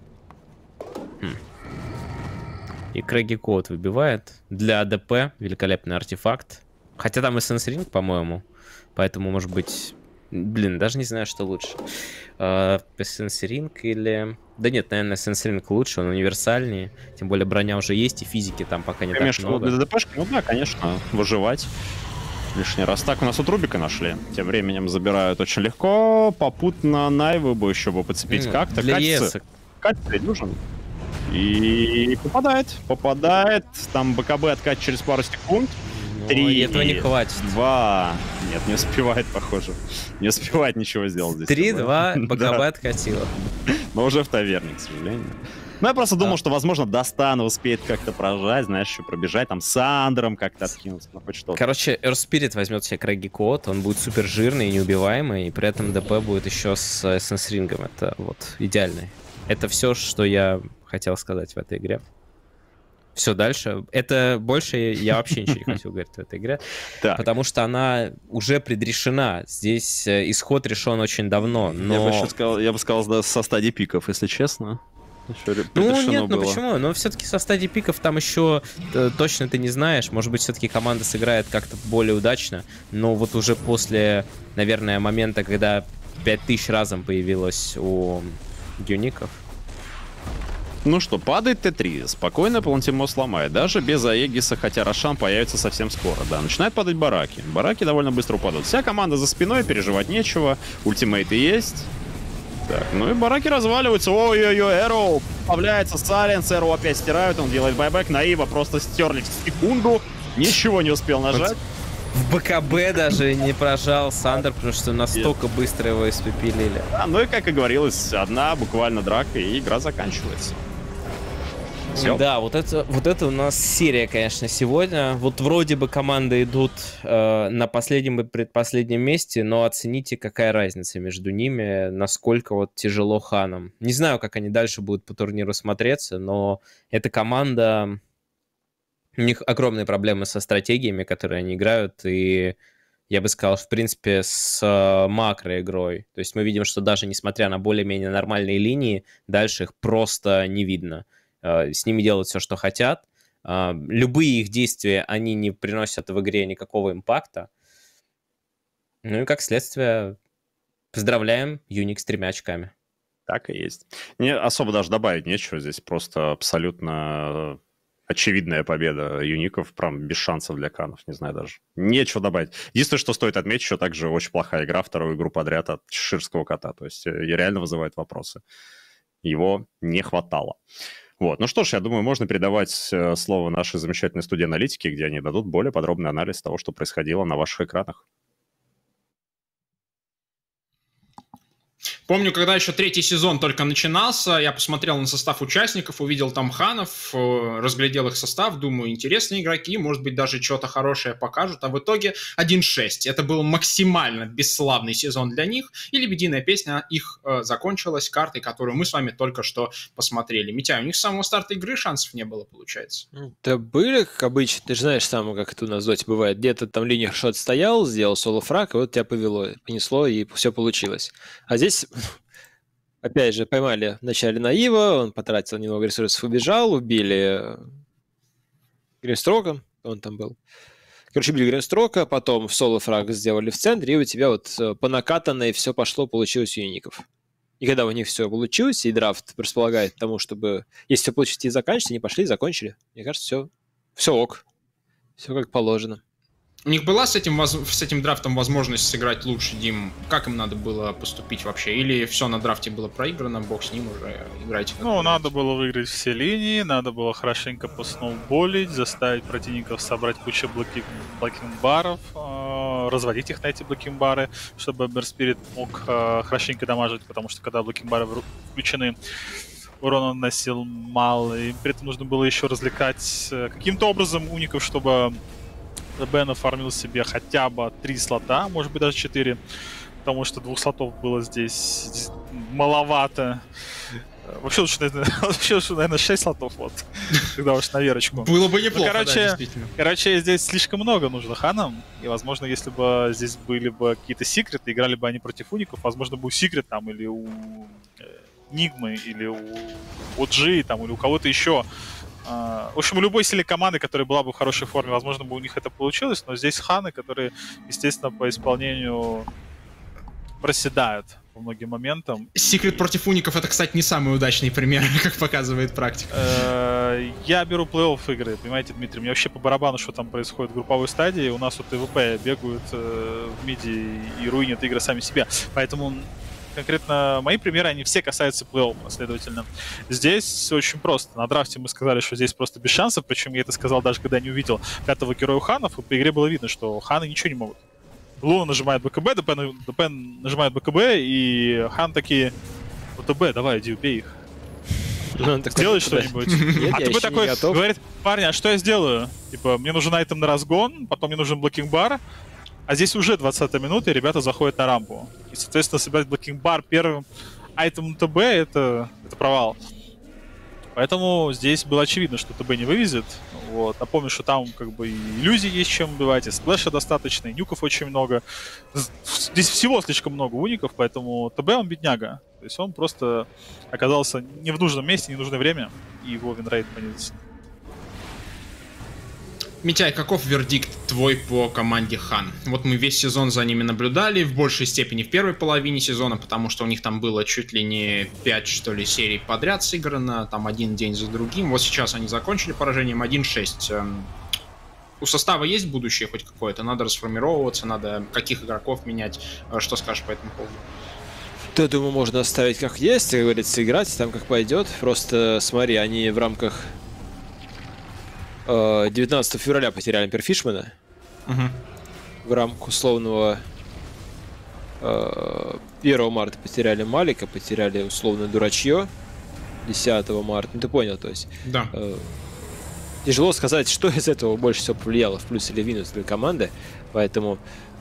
И Крэги Коут выбивает. Для АДП великолепный артефакт. Хотя там Эссенс Ринг, по-моему. Поэтому, может быть... Блин, даже не знаю, что лучше. Эссенс Ринг или... Да нет, наверное, Эссенс Ринг лучше, он универсальнее. Тем более броня уже есть, и физики там пока не так много. Для ДДПшки, да, конечно, выживать. Лишний раз. Так, у нас тут Рубика нашли. Тем временем забирают очень легко. Попутно Найву бы еще бы подцепить как-то. Катится нужен. И попадает. Там БКБ откат через пару секунд. 3. Этого не хватит. 2. Нет, не успевает, похоже. Не успевает ничего сделать здесь. 3-2 БКБ откатило. Но уже в таверне, к сожалению. Ну, я просто думал, что, возможно, Достана успеет как-то прожать, знаешь, еще пробежать, там, с Андером как-то откинуться, ну, хоть что-то. Короче, Earth Spirit возьмет себе Крэгги Кот, он будет супер жирный и неубиваемый, и при этом ДП будет еще с Эссенс Рингом. Это вот идеальный. Это все, что я хотел сказать в этой игре. Все дальше. Это больше я вообще ничего не хочу говорить в этой игре, потому что она уже предрешена. Здесь исход решен очень давно, но... Я бы сказал, со стадии пиков, если честно. Ну нет, ну почему? Но все-таки со стадии пиков там еще точно ты не знаешь. Может быть, все-таки команда сыграет как-то более удачно. Но вот уже после, наверное, момента, когда 5000 разом появилось у юников. Ну что, падает Т3. Спокойно Палантимос ломает. Даже без Аегиса, хотя Рошан появится совсем скоро. Да, начинает падать бараки. Бараки довольно быстро упадут. Вся команда за спиной, переживать нечего. Ультимейты есть. Так, ну и бараки разваливаются. Ой-ой-ой, Эроу появляется, Сайленс, Эроу опять стирают, он делает байбек. Наива просто стерли в секунду. Ничего не успел нажать. В БКБ даже не прожал Сандер, потому что настолько быстро его испепелили. Да, ну и, как и говорилось, одна буквально драка, и игра заканчивается. Всё. Да, вот это у нас серия, конечно, сегодня. Вот вроде бы команды идут на последнем и предпоследнем месте, но оцените, какая разница между ними, насколько вот тяжело Ханам. Не знаю, как они дальше будут по турниру смотреться, но эта команда... У них огромные проблемы со стратегиями, которые они играют, и я бы сказал, в принципе, с макроигрой. То есть мы видим, что даже несмотря на более-менее нормальные линии, дальше их просто не видно. С ними делают все, что хотят. Любые их действия, они не приносят в игре никакого импакта. Ну и как следствие, поздравляем Юник с 3 очками. Так и есть. Не особо даже добавить нечего. Здесь просто абсолютно очевидная победа юников, прям без шансов для канов, не знаю даже. Нечего добавить. Единственное, что стоит отметить, что также очень плохая игра, вторую игру подряд от чеширского кота. То есть реально вызывает вопросы. Его не хватало. Вот. Ну что ж, я думаю, можно передавать слово нашей замечательной студии аналитики, где они дадут более подробный анализ того, что происходило на ваших экранах. Помню, когда еще 3-й сезон только начинался, я посмотрел на состав участников, увидел там Ханов, разглядел их состав, думаю, интересные игроки, может быть, даже что-то хорошее покажут, а в итоге 1-6. Это был максимально бесславный сезон для них, и «Лебединая песня» их закончилась картой, которую мы с вами только что посмотрели. Митя, у них с самого старта игры шансов не было, получается. Да были, как обычно, ты же знаешь сам, как это у нас в доте бывает, где-то там линия хорошо отстоял, сделал соло-фраг, и вот тебя понесло, и все получилось. А здесь... Опять же, поймали в начале Наива, он потратил немного ресурсов, убежал, убили Гримстрока, он там был. Короче, убили Гримстрока, потом в соло-фраг сделали в центре, и у тебя вот по накатанной все пошло, получилось у юников. И когда у них все получилось, и драфт располагает к тому, чтобы, если все получится и заканчивается, они пошли и закончили. Мне кажется, все ок. Все как положено. У них была с этим драфтом возможность сыграть лучше, Дим? Как им надо было поступить вообще? Или все на драфте было проиграно, бог с ним уже, играйте? Ну, надо было выиграть все линии, надо было хорошенько посноуболить, заставить противников собрать кучу блокинг-баров, разводить их на эти блокинг-бары, чтобы Earth Spirit мог хорошенько дамажить, потому что когда блокинг-бары включены, урон он наносил мало, и при этом нужно было еще развлекать каким-то образом уников, чтобы Бен оформил себе хотя бы 3 слота, может быть даже 4, потому что 2 слотов было здесь маловато. Вообще лучше, наверное, 6 слотов, вот, когда уж на верочку. Было бы неплохо, да, действительно. Короче, здесь слишком много нужно ханам, и, возможно, если бы здесь были бы какие-то секреты, играли бы они против уников, возможно, бы у секрет там, или у Нигмы, или у OG, там, или у кого-то еще. В общем, у любой сильной команды, которая была бы в хорошей форме, возможно, бы у них это получилось, но здесь ханы, которые, естественно, по исполнению проседают по многим моментам. Секрет против уников — это, кстати, не самый удачный пример, как показывает практика. Я беру плей-офф игры, понимаете, Дмитрий, мне вообще по барабану, что там происходит в групповой стадии. У нас вот ТВП бегают в миди и руинят игры сами себя, поэтому... Конкретно мои примеры, они все касаются плей-оффа, следовательно. Здесь очень просто. На драфте мы сказали, что здесь просто без шансов, причем я это сказал даже когда не увидел 5-го героя ханов, и по игре было видно, что ханы ничего не могут. Луна нажимает БКБ, ДП нажимает БКБ, и хан такие: ОТБ, давай, иди убей их. Сделай что-нибудь. Нет, А я ТБ еще такой не готов. говорит: парни, а что я сделаю? Типа, мне нужен айтем на разгон, потом мне нужен блокинг-бар, а здесь уже 20-я минута, и ребята заходят на рампу. И, соответственно, собирать блокинг-бар первым айтемом ТБ — это провал. Поэтому здесь было очевидно, что ТБ не вывезет. Вот. Напомню, что там как бы и иллюзий есть чем убивать, и сплэша достаточно, и нюков очень много. Здесь всего слишком много уников, поэтому ТБ он бедняга. То есть он просто оказался не в нужном месте, не в нужное время, и его винрейт понизился. Митяй, каков вердикт твой по команде Хан? Вот мы весь сезон за ними наблюдали, в большей степени в первой половине сезона, потому что у них там было чуть ли не 5, что ли, серий подряд сыграно, там один день за другим. Вот сейчас они закончили поражением 1-6. У состава есть будущее хоть какое-то? Надо расформировываться, надо каких игроков менять? Что скажешь по этому поводу? Да, думаю, можно оставить как есть, как говорится, играть там как пойдет. Просто смотри, они в рамках 19 февраля потеряли Перфишмана. В рамках условного 1 марта потеряли Малика, потеряли условно Дурачье 10 марта. Ну ты понял, то есть. Да. Тяжело сказать, что из этого больше всего повлияло, в плюс или в минус для команды. Поэтому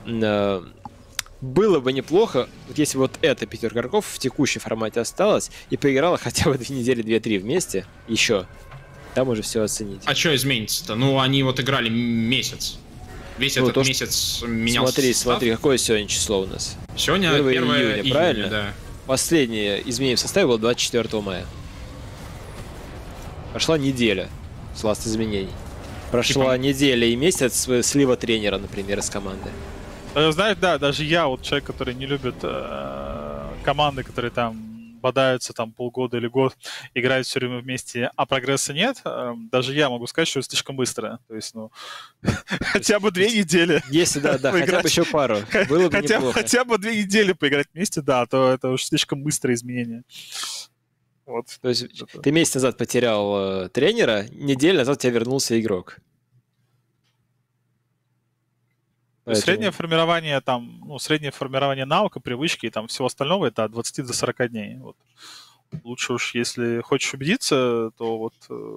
было бы неплохо, вот если вот эта пятерка игроков в текущем формате осталась и поиграла хотя бы 2 недели, 2-3 вместе еще. Там уже все оценить. А что изменится-то? Ну, они вот играли месяц. Весь этот месяц менялся. Смотри, какое сегодня число у нас? Сегодня 1 июня, правильно? Да. Последнее изменение в составе было 24 мая. Прошла неделя с ласт изменений. Прошла неделя и месяц слива тренера, например, из команды. Знаешь, да, даже я, вот человек, который не любит команды, которые там бодаются там полгода или год, играют все время вместе, а прогресса нет, даже я могу сказать, что это слишком быстро. То есть, ну, хотя бы 2 недели. Если, да, хотя бы еще пару. Было бы неплохо. Хотя бы 2 недели поиграть вместе, да, то это уж слишком быстрое изменение. Вот. То есть ты месяц назад потерял тренера, неделю назад у тебя вернулся игрок. Поэтому... Среднее формирование там, ну, среднее формирование навыка, привычки и там всего остального это от 20 до 40 дней. Вот. Лучше уж, если хочешь убедиться, то вот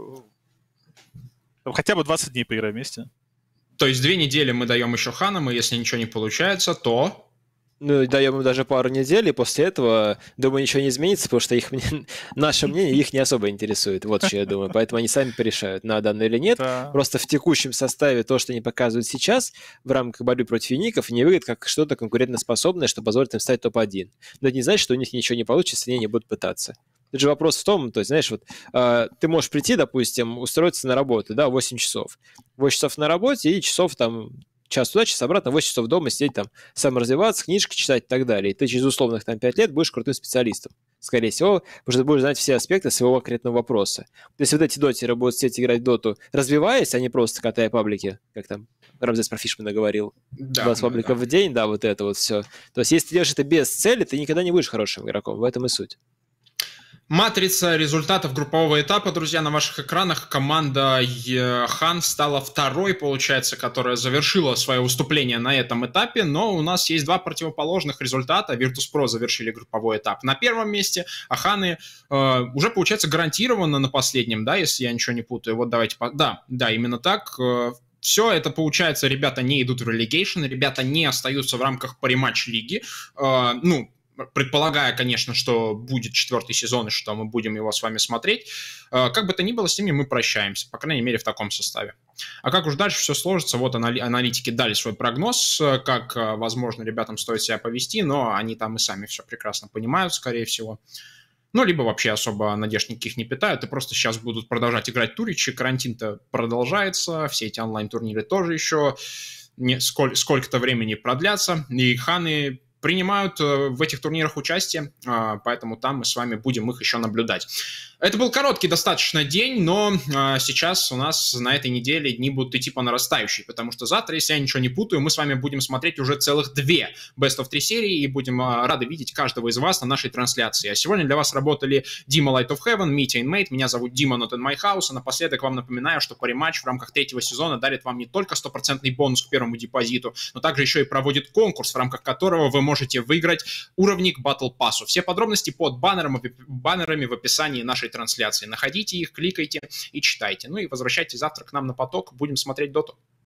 хотя бы 20 дней поиграй вместе. То есть 2 недели мы даем еще Ханам, и если ничего не получается, то... Ну, даем им даже пару недель, и после этого, думаю, ничего не изменится, потому что наше мнение их не особо интересует. Вот что я думаю. Поэтому они сами порешают, надо оно или нет. Да. Просто в текущем составе то, что они показывают сейчас в рамках борьбы против юников, не выглядит как что-то конкурентоспособное, что позволит им стать топ-1. Но это не значит, что у них ничего не получится, если они не будут пытаться. Это же вопрос в том, то есть, знаешь, вот ты можешь прийти, допустим, устроиться на работу, да, 8 часов. 8 часов на работе и часов там... час туда, час обратно, 8 часов дома сидеть там, саморазвиваться, книжки читать и так далее. И ты через условных там 5 лет будешь крутым специалистом, скорее всего, потому что ты будешь знать все аспекты своего конкретного вопроса. То есть вот эти дотеры будут сидеть играть в доту, развиваясь, а не просто катая паблики, как там Рамзес про Фишмана говорил. 20 пабликов в день, да, вот это вот все. То есть если ты делаешь это без цели, ты никогда не будешь хорошим игроком, в этом и суть. Матрица результатов группового этапа, друзья, на ваших экранах. Команда Хан стала второй, получается, которая завершила свое выступление на этом этапе, но у нас есть 2 противоположных результата. Virtus.pro завершили групповой этап на первом месте, а Ханы уже, получается, гарантированно на последнем, да, если я ничего не путаю. Вот давайте... Да, именно так. Все это, получается, ребята не идут в релегейшн, ребята не остаются в рамках париматч лиги. Предполагая, конечно, что будет 4-й сезон и что мы будем его с вами смотреть. Как бы то ни было, с ними мы прощаемся, по крайней мере, в таком составе. А как уж дальше все сложится, вот аналитики дали свой прогноз, как, возможно, ребятам стоит себя повести, но они там и сами все прекрасно понимают, скорее всего. Ну, либо вообще особо надежд никаких не питают, и просто сейчас будут продолжать играть туричи, карантин-то продолжается, все эти онлайн-турниры тоже еще сколько-то времени продлятся, и Ханы принимают в этих турнирах участие, поэтому там мы с вами будем их еще наблюдать. Это был короткий достаточно день, но сейчас у нас на этой неделе дни будут идти по нарастающей, потому что завтра, если я ничего не путаю, мы с вами будем смотреть уже целых 2 Best of 3 серии и будем рады видеть каждого из вас на нашей трансляции. А сегодня для вас работали Дима Light of Heaven, Митя Inmate, меня зовут Дима Not in My House, а напоследок вам напоминаю, что париматч в рамках 3-го сезона дарит вам не только 100% бонус к первому депозиту, но также еще и проводит конкурс, в рамках которого вы можете выиграть уровник Battle Pass. Все подробности под баннерами в описании нашей трансляции. Находите их, кликайте и читайте. Ну и возвращайтесь завтра к нам на поток. Будем смотреть доту.